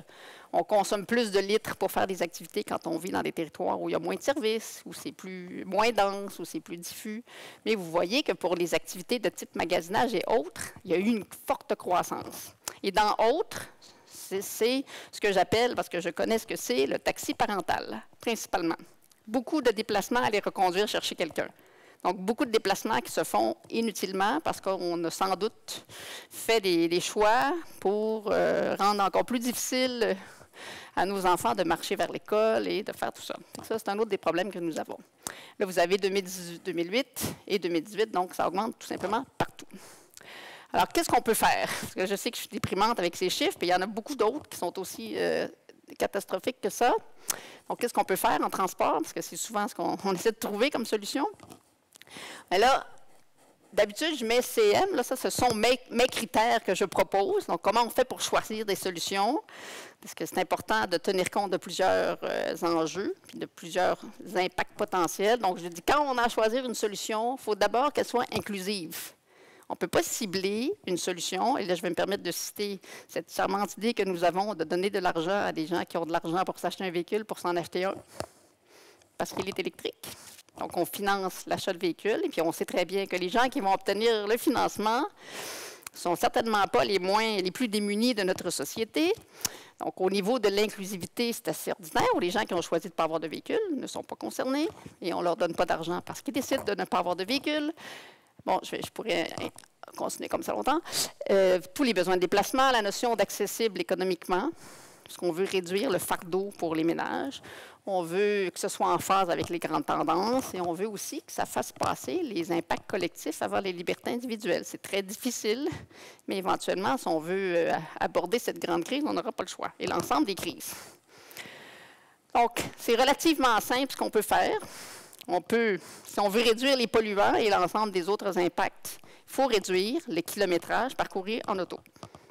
On consomme plus de litres pour faire des activités quand on vit dans des territoires où il y a moins de services, où c'est plus, moins dense, où c'est plus diffus. Mais vous voyez que pour les activités de type magasinage et autres, il y a eu une forte croissance. Et dans autres, c'est ce que j'appelle, parce que je connais ce que c'est, le taxi parental, principalement. Beaucoup de déplacements à aller reconduire chercher quelqu'un. Donc, beaucoup de déplacements qui se font inutilement parce qu'on a sans doute fait des, des choix pour euh, rendre encore plus difficile à nos enfants de marcher vers l'école et de faire tout ça. Ça, c'est un autre des problèmes que nous avons. Là, vous avez deux mille dix-huit, deux mille huit et deux mille dix-huit, donc ça augmente tout simplement partout. Alors, qu'est-ce qu'on peut faire? Parce que je sais que je suis déprimante avec ces chiffres, puis il y en a beaucoup d'autres qui sont aussi euh, catastrophiques que ça. Donc, qu'est-ce qu'on peut faire en transport? Parce que c'est souvent ce qu'on on essaie de trouver comme solution. Mais là, d'habitude, je mets C M. Là, ça, ce sont mes, mes critères que je propose. Donc, comment on fait pour choisir des solutions? Parce que c'est important de tenir compte de plusieurs euh, enjeux, puis de plusieurs impacts potentiels. Donc, je dis, quand on a à choisir une solution, il faut d'abord qu'elle soit inclusive. On ne peut pas cibler une solution, et là, je vais me permettre de citer cette charmante idée que nous avons de donner de l'argent à des gens qui ont de l'argent pour s'acheter un véhicule, pour s'en acheter un, parce qu'il est électrique. Donc, on finance l'achat de véhicules, et puis on sait très bien que les gens qui vont obtenir le financement ne sont certainement pas les moins, les plus démunis de notre société. Donc, au niveau de l'inclusivité, c'est assez ordinaire, où les gens qui ont choisi de ne pas avoir de véhicule ne sont pas concernés, et on ne leur donne pas d'argent parce qu'ils décident de ne pas avoir de véhicule. Bon, je, vais, je pourrais continuer comme ça longtemps. Euh, tous les besoins de déplacement, la notion d'accessible économiquement, parce qu'on veut réduire le fardeau pour les ménages. On veut que ce soit en phase avec les grandes tendances et on veut aussi que ça fasse passer les impacts collectifs avant les libertés individuelles. C'est très difficile, mais éventuellement, si on veut aborder cette grande crise, on n'aura pas le choix, et l'ensemble des crises. Donc, c'est relativement simple ce qu'on peut faire. On peut, si on veut réduire les polluants et l'ensemble des autres impacts, il faut réduire le kilométrage parcouru en auto.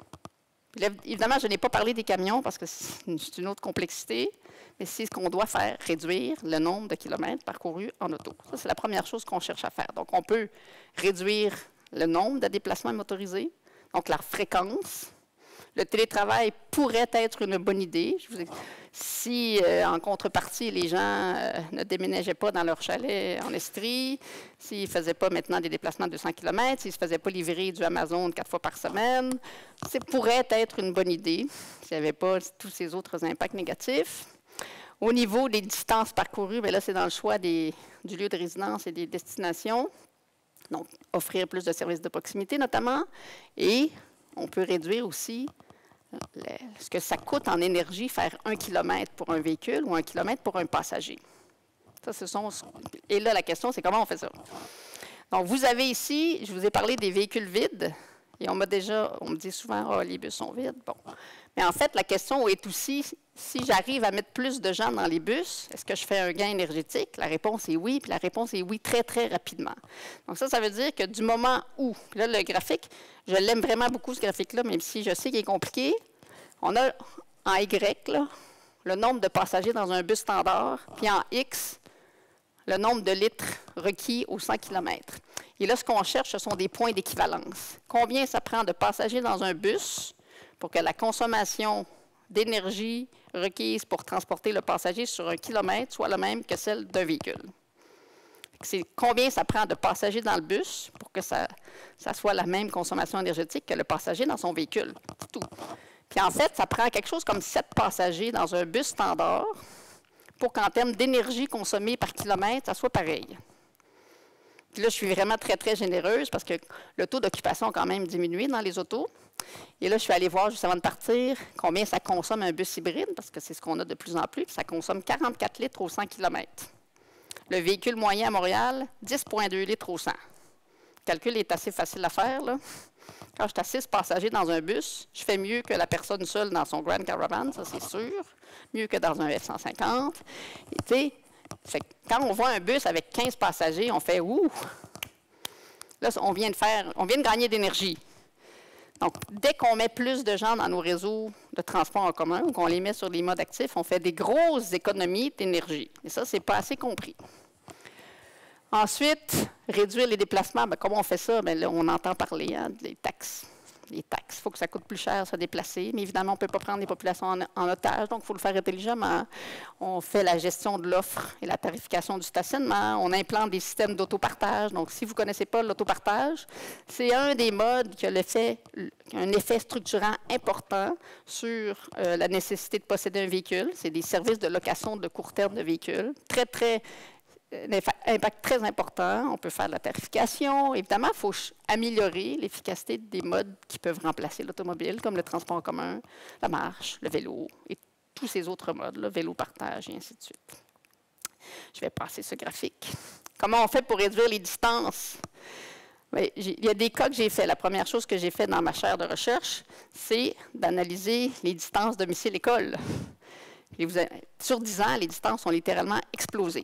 Là, évidemment, je n'ai pas parlé des camions parce que c'est une autre complexité, mais c'est ce qu'on doit faire, réduire le nombre de kilomètres parcourus en auto. Ça, c'est la première chose qu'on cherche à faire. Donc, on peut réduire le nombre de déplacements motorisés, donc la fréquence. Le télétravail pourrait être une bonne idée. Je vous ai... Si, euh, en contrepartie, les gens euh, ne déménageaient pas dans leur chalet en Estrie, s'ils ne faisaient pas maintenant des déplacements de deux cents kilomètres, s'ils ne se faisaient pas livrer du Amazon quatre fois par semaine, ça pourrait être une bonne idée s'il n'y avait pas tous ces autres impacts négatifs. Au niveau des distances parcourues, bien là, c'est dans le choix des, du lieu de résidence et des destinations. Donc, offrir plus de services de proximité, notamment. Et on peut réduire aussi le, ce que ça coûte en énergie faire un kilomètre pour un véhicule ou un kilomètre pour un passager. Ça, ce sont, et là, la question, c'est comment on fait ça. Donc, vous avez ici, je vous ai parlé des véhicules vides, et on m'a déjà, on me dit souvent, oh, les bus sont vides. Bon. Mais en fait, la question est aussi, si j'arrive à mettre plus de gens dans les bus, est-ce que je fais un gain énergétique? La réponse est oui, puis la réponse est oui très, très rapidement. Donc ça, ça veut dire que du moment où, puis là, le graphique, je l'aime vraiment beaucoup, ce graphique-là, même si je sais qu'il est compliqué, on a en Y, là, le nombre de passagers dans un bus standard, puis en X, le nombre de litres requis aux cent kilomètres. Et là, ce qu'on cherche, ce sont des points d'équivalence. Combien ça prend de passagers dans un bus pour que la consommation d'énergie requise pour transporter le passager sur un kilomètre soit la même que celle d'un véhicule. C'est combien ça prend de passagers dans le bus pour que ça, ça soit la même consommation énergétique que le passager dans son véhicule. C'est tout. Puis en fait, ça prend quelque chose comme sept passagers dans un bus standard pour qu'en termes d'énergie consommée par kilomètre, ça soit pareil. Puis là, je suis vraiment très, très généreuse parce que le taux d'occupation a quand même diminué dans les autos. Et là, je suis allée voir juste avant de partir combien ça consomme un bus hybride, parce que c'est ce qu'on a de plus en plus. Puis ça consomme quarante-quatre litres au cent kilomètres. Le véhicule moyen à Montréal, dix virgule deux litres au cent. Le calcul est assez facile à faire, là. Quand je suis à six passagers dans un bus, je fais mieux que la personne seule dans son Grand Caravan, ça c'est sûr. Mieux que dans un F cent cinquante. Et tu sais, fait que quand on voit un bus avec quinze passagers, on fait « ouh ». Là, on vient de faire, on vient de gagner d'énergie. Donc, dès qu'on met plus de gens dans nos réseaux de transport en commun ou qu'on les met sur les modes actifs, on fait des grosses économies d'énergie. Et ça, ce n'est pas assez compris. Ensuite, réduire les déplacements. Bien, comment on fait ça? Bien, là, on entend parler hein, des taxes, les taxes. Il faut que ça coûte plus cher se déplacer, mais évidemment, on ne peut pas prendre les populations en, en otage, donc il faut le faire intelligemment. On fait la gestion de l'offre et la tarification du stationnement. On implante des systèmes d'autopartage. Donc, si vous ne connaissez pas l'autopartage, c'est un des modes qui a, l'effet, qui a un effet structurant important sur euh, la nécessité de posséder un véhicule. C'est des services de location de court terme de véhicules. Très, très un impact très important. On peut faire de la tarification. Évidemment, il faut améliorer l'efficacité des modes qui peuvent remplacer l'automobile, comme le transport en commun, la marche, le vélo et tous ces autres modes, le vélo partage et ainsi de suite. Je vais passer ce graphique. Comment on fait pour réduire les distances? Bien, il y a des cas que j'ai fait. La première chose que j'ai fait dans ma chaire de recherche, c'est d'analyser les distances domicile-école. Sur dix ans, les distances ont littéralement explosé.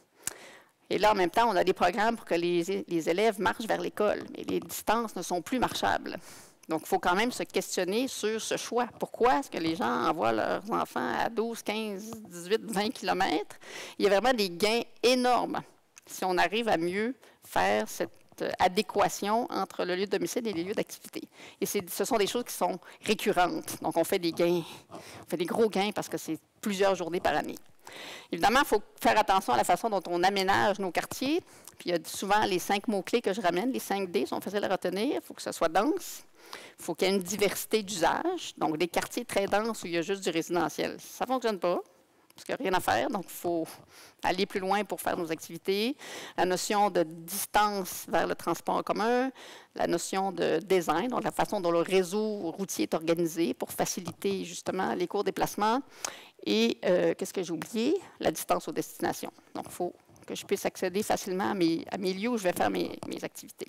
Et là, en même temps, on a des programmes pour que les, les élèves marchent vers l'école, mais les distances ne sont plus marchables. Donc, il faut quand même se questionner sur ce choix. Pourquoi est-ce que les gens envoient leurs enfants à douze, quinze, dix-huit, vingt kilomètres? Il y a vraiment des gains énormes si on arrive à mieux faire cette adéquation entre le lieu de domicile et les lieux d'activité. Et ce sont des choses qui sont récurrentes. Donc, on fait des gains, on fait des gros gains parce que c'est plusieurs journées par année. Évidemment, il faut faire attention à la façon dont on aménage nos quartiers. Puis il y a souvent les cinq mots-clés que je ramène, les cinq D sont faciles à retenir. Il faut que ce soit dense. Il faut qu'il y ait une diversité d'usages. Donc, des quartiers très denses où il y a juste du résidentiel. Ça ne fonctionne pas, parce qu'il n'y a rien à faire. Donc, il faut aller plus loin pour faire nos activités. La notion de distance vers le transport en commun, la notion de design, donc la façon dont le réseau routier est organisé pour faciliter justement les courts déplacements. Et euh, qu'est-ce que j'ai oublié? La distance aux destinations. Donc, il faut que je puisse accéder facilement à mes, à mes lieux où je vais faire mes, mes activités.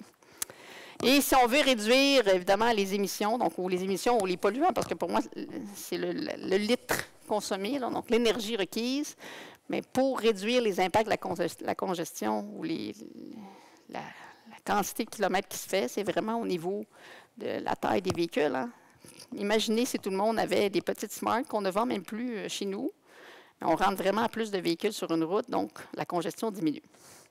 Et si on veut réduire, évidemment, les émissions, donc ou les émissions ou les polluants, parce que pour moi, c'est le, le, le litre consommé, là, donc l'énergie requise, mais pour réduire les impacts de la, congest la congestion ou les, la, la quantité de kilomètres qui se fait, c'est vraiment au niveau de la taille des véhicules. Hein. Imaginez si tout le monde avait des petites Smart qu'on ne vend même plus chez nous. On rentre vraiment plus de véhicules sur une route, donc la congestion diminue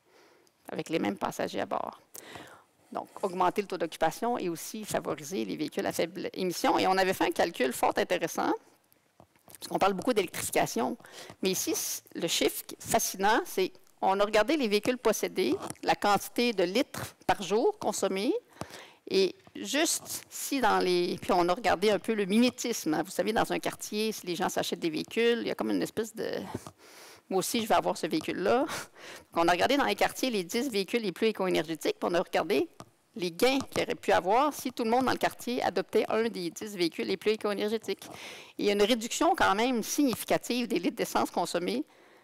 avec les mêmes passagers à bord. Donc, augmenter le taux d'occupation et aussi favoriser les véhicules à faible émission. Et on avait fait un calcul fort intéressant, parce qu'on parle beaucoup d'électrification. Mais ici, le chiffre fascinant, c'est qu'on a regardé les véhicules possédés, la quantité de litres par jour consommés, et juste si dans les... Puis on a regardé un peu le mimétisme. Hein. Vous savez, dans un quartier, si les gens s'achètent des véhicules, il y a comme une espèce de... Moi aussi, je vais avoir ce véhicule-là. On a regardé dans les quartiers les dix véhicules les plus éco-énergétiques, puis on a regardé les gains qu'il aurait pu avoir si tout le monde dans le quartier adoptait un des dix véhicules les plus éco-énergétiques. Il y a une réduction quand même significative des litres d'essence consommés.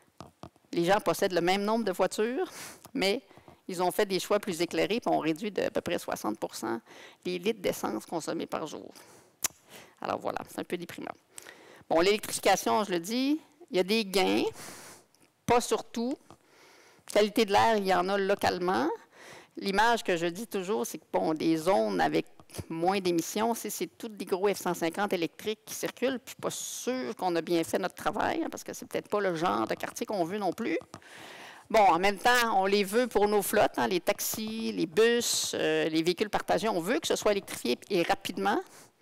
Les gens possèdent le même nombre de voitures, mais ils ont fait des choix plus éclairés, puis ont réduit de à peu près soixante pour cent les litres d'essence consommés par jour. Alors voilà, c'est un peu déprimant. Bon, l'électrification, je le dis, il y a des gains, pas surtout. Qualité de l'air, il y en a localement. L'image que je dis toujours, c'est que bon, des zones avec moins d'émissions, c'est toutes des gros F cent cinquante électriques qui circulent. Puis je ne suis pas sûre qu'on a bien fait notre travail, hein, parce que c'est peut-être pas le genre de quartier qu'on veut non plus. Bon, en même temps, on les veut pour nos flottes, hein, les taxis, les bus, euh, les véhicules partagés. On veut que ce soit électrifié et rapidement.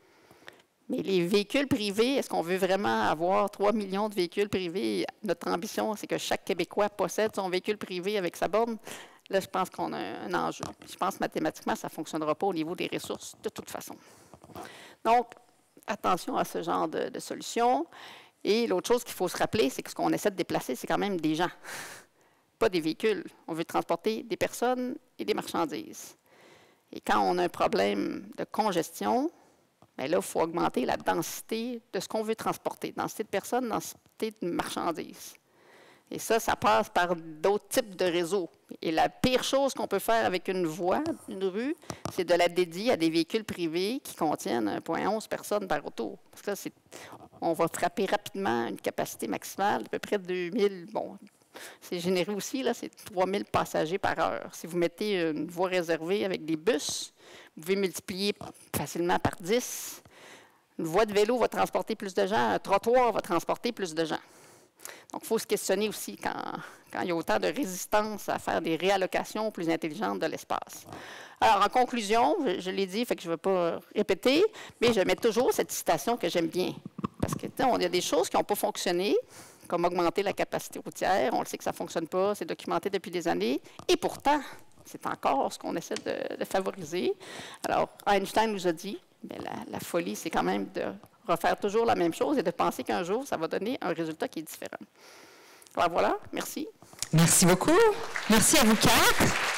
Mais les véhicules privés, est-ce qu'on veut vraiment avoir trois millions de véhicules privés? Notre ambition, c'est que chaque Québécois possède son véhicule privé avec sa borne. Là, je pense qu'on a un enjeu. Je pense que mathématiquement, ça ne fonctionnera pas au niveau des ressources de toute façon. Donc, attention à ce genre de, de solution. Et l'autre chose qu'il faut se rappeler, c'est que ce qu'on essaie de déplacer, c'est quand même des gens, pas des véhicules. On veut transporter des personnes et des marchandises. Et quand on a un problème de congestion, bien là, il faut augmenter la densité de ce qu'on veut transporter. Densité de personnes, densité de marchandises. Et ça, ça passe par d'autres types de réseaux. Et la pire chose qu'on peut faire avec une voie, une rue, c'est de la dédier à des véhicules privés qui contiennent un virgule onze personnes par auto. Parce que là, on va frapper rapidement une capacité maximale d'à peu près deux mille. Bon, c'est généreux aussi, là, c'est trois mille passagers par heure. Si vous mettez une voie réservée avec des bus, vous pouvez multiplier facilement par dix. Une voie de vélo va transporter plus de gens. Un trottoir va transporter plus de gens. Donc, il faut se questionner aussi quand, quand il y a autant de résistance à faire des réallocations plus intelligentes de l'espace. Alors, en conclusion, je, je l'ai dit, fait que je ne vais pas répéter, mais je mets toujours cette citation que j'aime bien. Parce que, il y a des choses qui n'ont pas fonctionné, comme augmenter la capacité routière. On le sait que ça ne fonctionne pas, c'est documenté depuis des années. Et pourtant, c'est encore ce qu'on essaie de, de favoriser. Alors, Einstein nous a dit, bien, la, la folie, c'est quand même de refaire toujours la même chose et de penser qu'un jour, ça va donner un résultat qui est différent. Alors voilà, merci. Merci beaucoup. Merci à vous quatre.